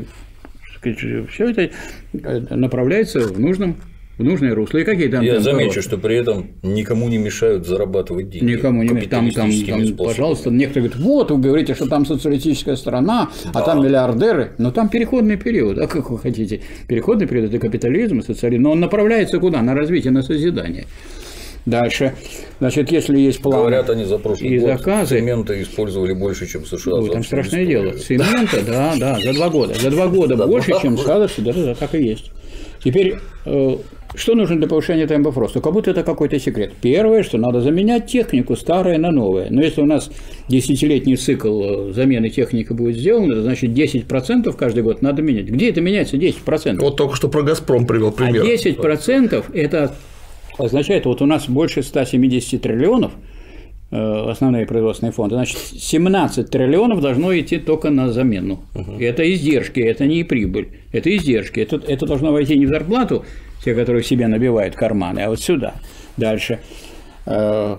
все это направляется в нужное русло. И какие там я замечу, что при этом никому не мешают зарабатывать деньги. Никому не мешают. Там, пожалуйста, некоторые говорят, вот вы говорите, что там социалистическая страна, а там миллиардеры. Но там переходный период. А как вы хотите? Переходный период – это капитализм, социализм. Но он направляется куда? На развитие, на созидание. Дальше. Значит, если есть план. Говорят, они за прошлый год заказы, цемента использовали больше, чем США. Ой, там страшное дело. Цемента, да, за 2 года. За 2 года больше, чем США, да, так и есть. Теперь, что нужно для повышения темпов роста? Как будто это какой-то секрет. Первое, что надо заменять технику старое на новое. Но если у нас десятилетний цикл замены техники будет сделан, это значит 10% каждый год надо менять. Где это меняется 10%? Вот только что про «Газпром» привел пример. А 10% это означает, вот у нас больше 170 триллионов основные производственные фонды, значит, 17 триллионов должно идти только на замену. Это издержки, это не прибыль, это издержки. Это должно войти не в зарплату, те, которые себе набивают карманы, а вот сюда. Дальше. Что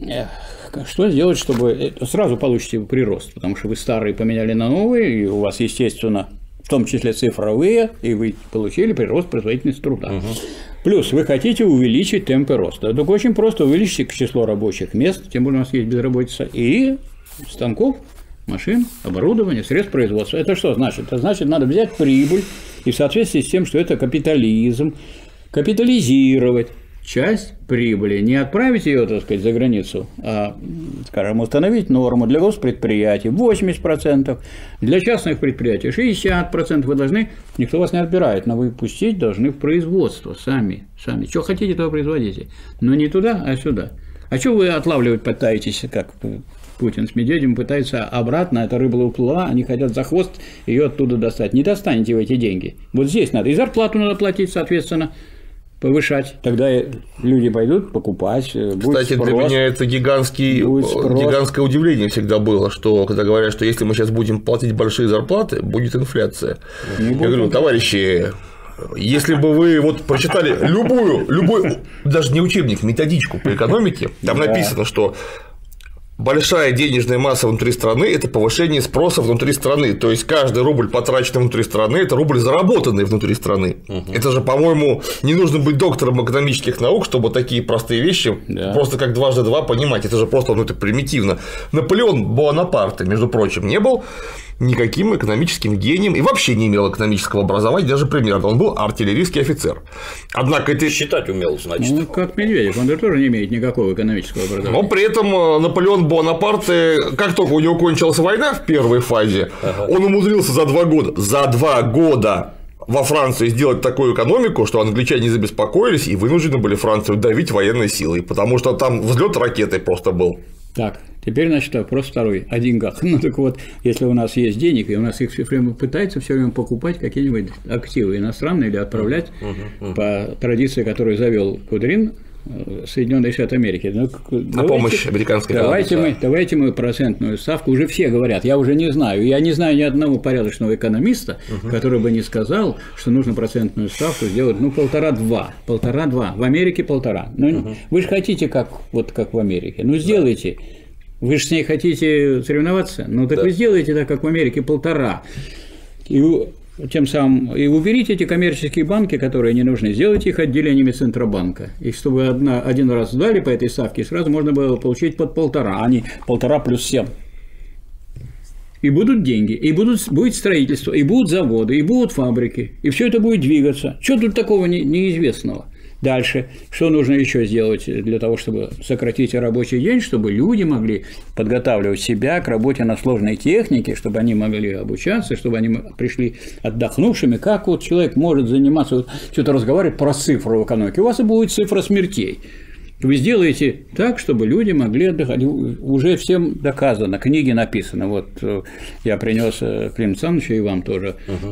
сделать, чтобы… Сразу получите прирост, потому что вы старые поменяли на новые, и у вас, естественно, в том числе цифровые, и вы получили прирост производительности труда. Плюс вы хотите увеличить темпы роста. Так очень просто увеличить число рабочих мест, тем более у нас есть безработица, и станков, машин, оборудования, средств производства. Это что значит? Это значит, надо взять прибыль и в соответствии с тем, что это капитализм, капитализировать часть прибыли, не отправить ее, так сказать, за границу, а, скажем, установить норму для госпредприятий 80%, для частных предприятий 60%. Вы должны, никто вас не отбирает, но вы пустить должны в производство сами. Что хотите, то производите. Но не туда, а сюда. А что вы отлавливать пытаетесь, как Путин с Медведевым пытается обратно, эта рыба уплыла, они хотят за хвост ее оттуда достать. Не достанете вы эти деньги. Вот здесь надо. И зарплату надо платить, соответственно, повышать. Тогда люди пойдут покупать. Кстати, для меня это гигантское удивление всегда было, что когда говорят, что если мы сейчас будем платить большие зарплаты, будет инфляция. Я говорю, товарищи, если бы вы вот прочитали любой, даже не учебник, методичку по экономике, там написано, что большая денежная масса внутри страны – это повышение спроса внутри страны. То есть каждый рубль, потраченный внутри страны, это рубль, заработанный внутри страны. Это же, по-моему, не нужно быть доктором экономических наук, чтобы такие простые вещи просто как 2 × 2 понимать. Это же просто это примитивно. Наполеон Бонапарте, между прочим, не был никаким экономическим гением и вообще не имел экономического образования, даже примерно. Он был артиллерийский офицер. Однако это… Считать умел, значит. Ну, как Медведев, он тоже не имеет никакого экономического образования. Но при этом Наполеон Бонапарте, как только у него кончилась война в первой фазе, он умудрился за 2 года во Франции сделать такую экономику, что англичане забеспокоились и вынуждены были Францию давить военной силой, потому что там взлет ракеты просто был. Так, теперь, значит, вопрос второй о деньгах. Ну, так вот, если у нас есть денег, и у нас их все время пытаются все время покупать какие-нибудь активы иностранные или отправлять по традиции, которую завел Кудрин, Соединенные Штаты Америки. Ну, на помощь американской давайте мы процентную ставку, уже все говорят, я уже не знаю ни одного порядочного экономиста, который бы не сказал, что нужно процентную ставку сделать, 1,5–2, в Америке 1,5. Ну, вы же хотите как в Америке, сделайте. Вы же с ней хотите соревноваться, так вы сделаете так, как в Америке, 1,5. И тем самым и уберите эти коммерческие банки, которые не нужны, сделайте их отделениями Центробанка. И чтобы один раз дали по этой ставке, сразу можно было получить под 1,5, а не 1,5 плюс 7. И будут деньги, и будет строительство, и будут заводы, и будут фабрики, и все это будет двигаться. Что тут такого неизвестного? Дальше, что нужно еще сделать для того, чтобы сократить рабочий день, чтобы люди могли подготавливать себя к работе на сложной технике, чтобы они могли обучаться, чтобы они пришли отдохнувшими. Как человек может заниматься, что-то разговаривать про цифру в экономике? У вас и будет цифра смертей. Вы сделаете так, чтобы люди могли отдыхать. Уже всем доказано, книги написаны. Вот я принес Климу Александровичу и вам тоже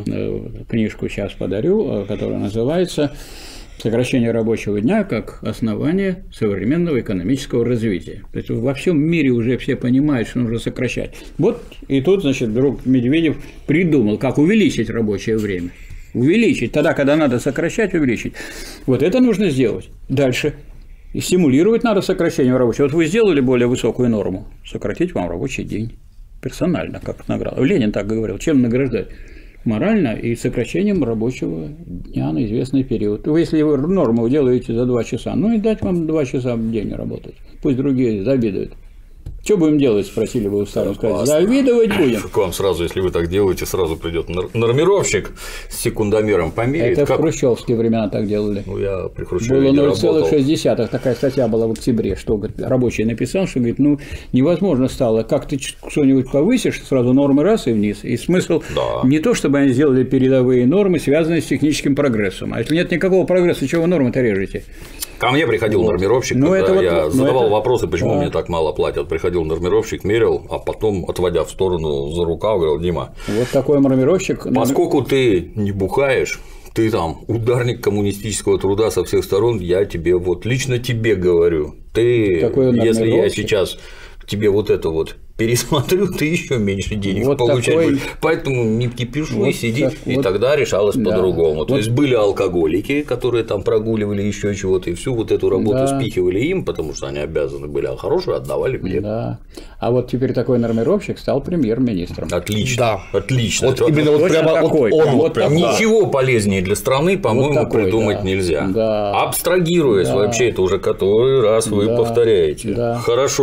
книжку сейчас подарю, которая называется «Сокращение рабочего дня как основание современного экономического развития». То есть во всем мире уже все понимают, что нужно сокращать. Вот и тут, значит, вдруг Медведев придумал, как увеличить рабочее время. Увеличить. Тогда, когда надо сокращать, увеличить. Вот это нужно сделать. Дальше. И стимулировать надо сокращение рабочего. Вот вы сделали более высокую норму, сократить вам рабочий день. Персонально, как награда. Ленин так говорил. Чем награждать? Морально и сокращением рабочего дня на известный период. Вы, если вы норму делаете за 2 часа, и дать вам 2 часа в день работать. Пусть другие завидуют. Что будем делать, спросили бы у Сталина, сказать, завидовать будем. К вам сразу, если вы так делаете, сразу придет нормировщик с секундомером померяет. Это в хрущевские времена так делали. Я при Хрущеве было 0,6, такая статья была в октябре, что рабочий написал, что говорит, невозможно стало, как ты что-нибудь повысишь, сразу нормы раз и вниз. И смысл не то, чтобы они сделали передовые нормы, связанные с техническим прогрессом. А если нет никакого прогресса, чего вы нормы-то режете? Ко мне приходил нормировщик, когда я задавал вопросы, почему мне так мало платят. Приходил нормировщик, мерил, а потом, отводя в сторону за рукав, говорил: Дима, вот такой нормировщик. Поскольку ты не бухаешь, ты там ударник коммунистического труда со всех сторон, я тебе лично тебе говорю, ты, если я сейчас тебе пересмотрю, ты еще меньше денег получать будешь. Поэтому не кипишуй, сиди. И тогда решалось по-другому. То есть были алкоголики, которые там прогуливали еще чего-то, и всю эту работу спихивали им, потому что они обязаны были, а хорошую отдавали мне. Да. А вот теперь такой нормировщик стал премьер-министром. Отлично. Да. Отлично. Именно прямо такой. Ничего полезнее для страны, по-моему, придумать нельзя. Да. Абстрагируясь, вообще это уже который раз вы повторяете. Да. Хорошо.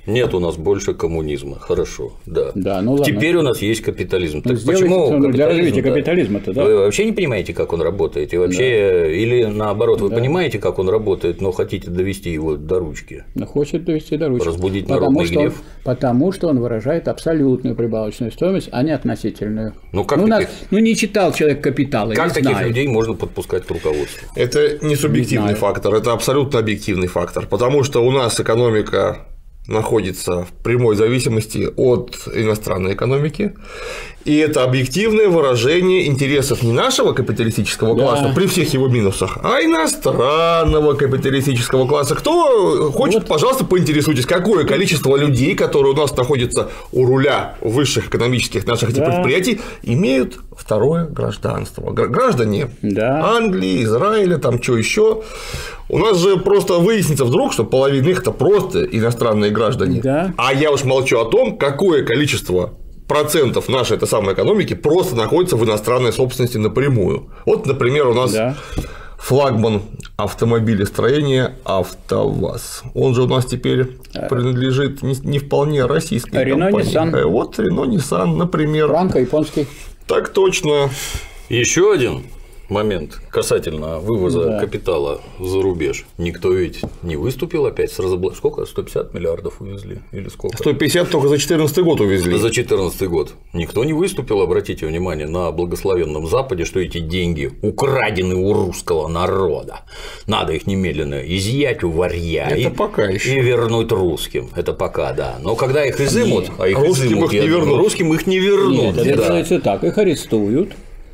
Нет у нас больше коммунизма. Хорошо, да. Да, ну ладно. Теперь у нас есть капитализм. Так почему для развития капитализма-то, да? Вы вообще не понимаете, как он работает? И вообще, или наоборот, вы понимаете, как он работает, но хотите довести его до ручки? Хочет довести до ручки. Разбудить народный гнев. Потому что он выражает абсолютную прибавочную стоимость, а не относительную. Ну, как не читал человек «Капитала», как таких людей можно подпускать к руководству? Это не субъективный фактор, это абсолютно объективный фактор, потому что у нас экономика находится в прямой зависимости от иностранной экономики, и это объективное выражение интересов не нашего капиталистического класса при всех его минусах, а иностранного капиталистического класса. Кто хочет, пожалуйста, поинтересуйтесь, какое количество людей, которые у нас находятся у руля высших экономических наших предприятий, имеют второе гражданство. Граждане Англии, Израиля, там что еще. У нас же просто выяснится вдруг, что половина их это просто иностранные граждане. А я уж молчу о том, какое количество процентов нашей этой самой экономики просто находится в иностранной собственности напрямую. Вот, например, у нас флагман автомобилестроения АвтоВАЗ. Он же у нас теперь принадлежит не вполне российской компании. Nissan. Вот Renault Nissan, например. Франко-японский. Так точно. Еще один момент касательно вывоза капитала за рубеж. Никто ведь не выступил опять с разоблачением. Сколько? 150 миллиардов увезли? Или сколько? 150 только за 2014 год увезли. За 2014 год. Никто не выступил, обратите внимание, на благословенном Западе, что эти деньги украдены у русского народа. Надо их немедленно изъять у варья и вернуть русским. Это пока, да. Но когда их изымут, а их изымут, русским их не вернут. Нет, это делается так, их арестуют,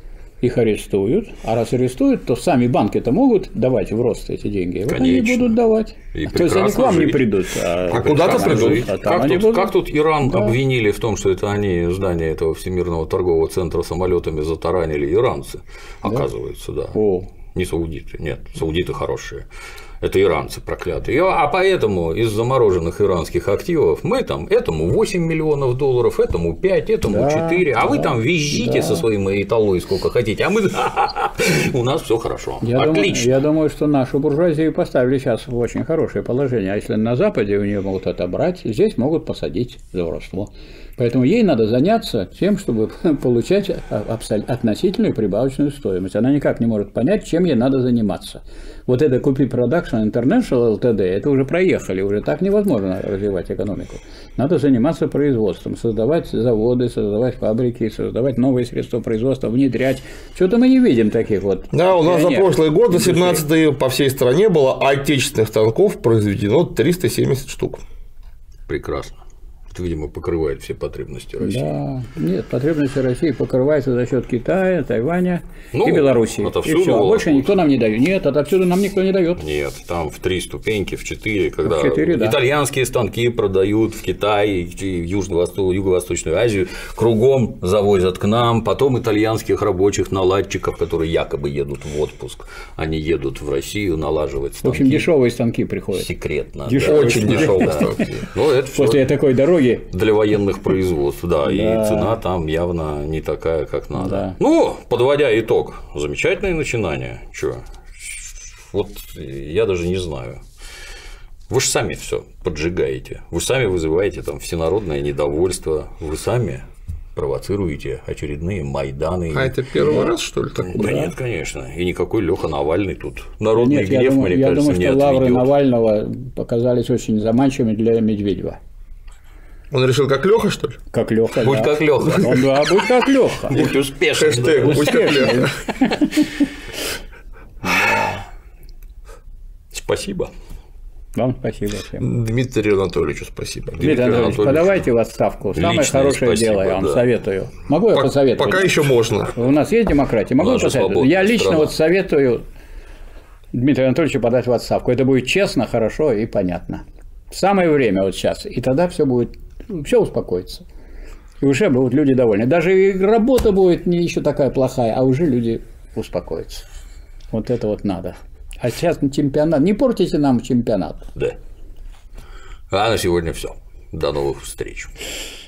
а раз арестуют, то сами банки-то могут давать в рост эти деньги, вот они будут давать. То есть они к вам не придут, а куда-то придут. Как тут Иран обвинили в том, что это они здание этого Всемирного торгового центра самолетами затаранили иранцы, оказывается, да. Не саудиты, нет, саудиты хорошие. Это иранцы проклятые. А поэтому из замороженных иранских активов мы там этому 8 миллионов долларов, этому 5, этому 4, а вы там визжите со своей маятолой сколько хотите, а мы у нас все хорошо. Отлично. Я думаю, что нашу буржуазию поставили сейчас в очень хорошее положение. А если на Западе у нее могут отобрать, здесь могут посадить за воровство. Поэтому ей надо заняться тем, чтобы получать относительную прибавочную стоимость. Она никак не может понять, чем ей надо заниматься. Вот это Купи Production International Ltd, это уже проехали, уже так невозможно развивать экономику. Надо заниматься производством, создавать заводы, создавать фабрики, создавать новые средства производства, внедрять. Что-то мы не видим таких вот. Да, у нас за прошлый год, за 17-й по всей стране было отечественных станков произведено 370 штук. Прекрасно. Видимо, покрывает все потребности России. Да, нет, потребности России покрываются за счет Китая, Тайваня и Белоруссии. И все. А больше никто нам не дает. Нет, отовсюду нам никто не дает. Нет, там в 3 ступеньки, в 4, когда итальянские станки продают в Китай, Юго-Восточную Азию, кругом завозят к нам, потом итальянских рабочих наладчиков, которые якобы едут в отпуск, они едут в Россию налаживать станки. В общем, дешевые станки приходят. Секретно. Очень дешевые станки. После такой дороги. Для военных производств, да, и цена там явно не такая, как надо. Да. Ну, подводя итог, замечательное начинание. Чё? Вот я даже не знаю. Вы же сами все поджигаете, вы сами вызываете там всенародное недовольство, вы сами провоцируете очередные майданы. А это первый раз, что ли, такое? Да нет, конечно. И никакой Леха Навальный тут. Народный гнев, мне я кажется, думаю, не что отведёт. лавры Навального показались очень заманчивыми для Медведева. Он решил, как Леха, что ли? Как Леха. Будь как Леха. Будь как Леха. Будь успешным. Хэштег «Будь как Леха». Спасибо. Вам спасибо всем. Дмитрию Анатольевичу спасибо. Дмитрий Анатольевич, подавайте в отставку. Самое хорошее дело, я вам советую. Могу я посоветовать? Пока еще можно. У нас есть демократия. Могу я посоветовать? Я лично вот советую Дмитрию Анатольевичу подать в отставку. Это будет честно, хорошо и понятно. Самое время вот сейчас. И тогда все будет, все успокоится. И уже будут люди довольны. Даже и работа будет не еще такая плохая, а уже люди успокоятся. Вот это вот надо. А сейчас чемпионат. Не портите нам чемпионат. Да. А на сегодня все. До новых встреч.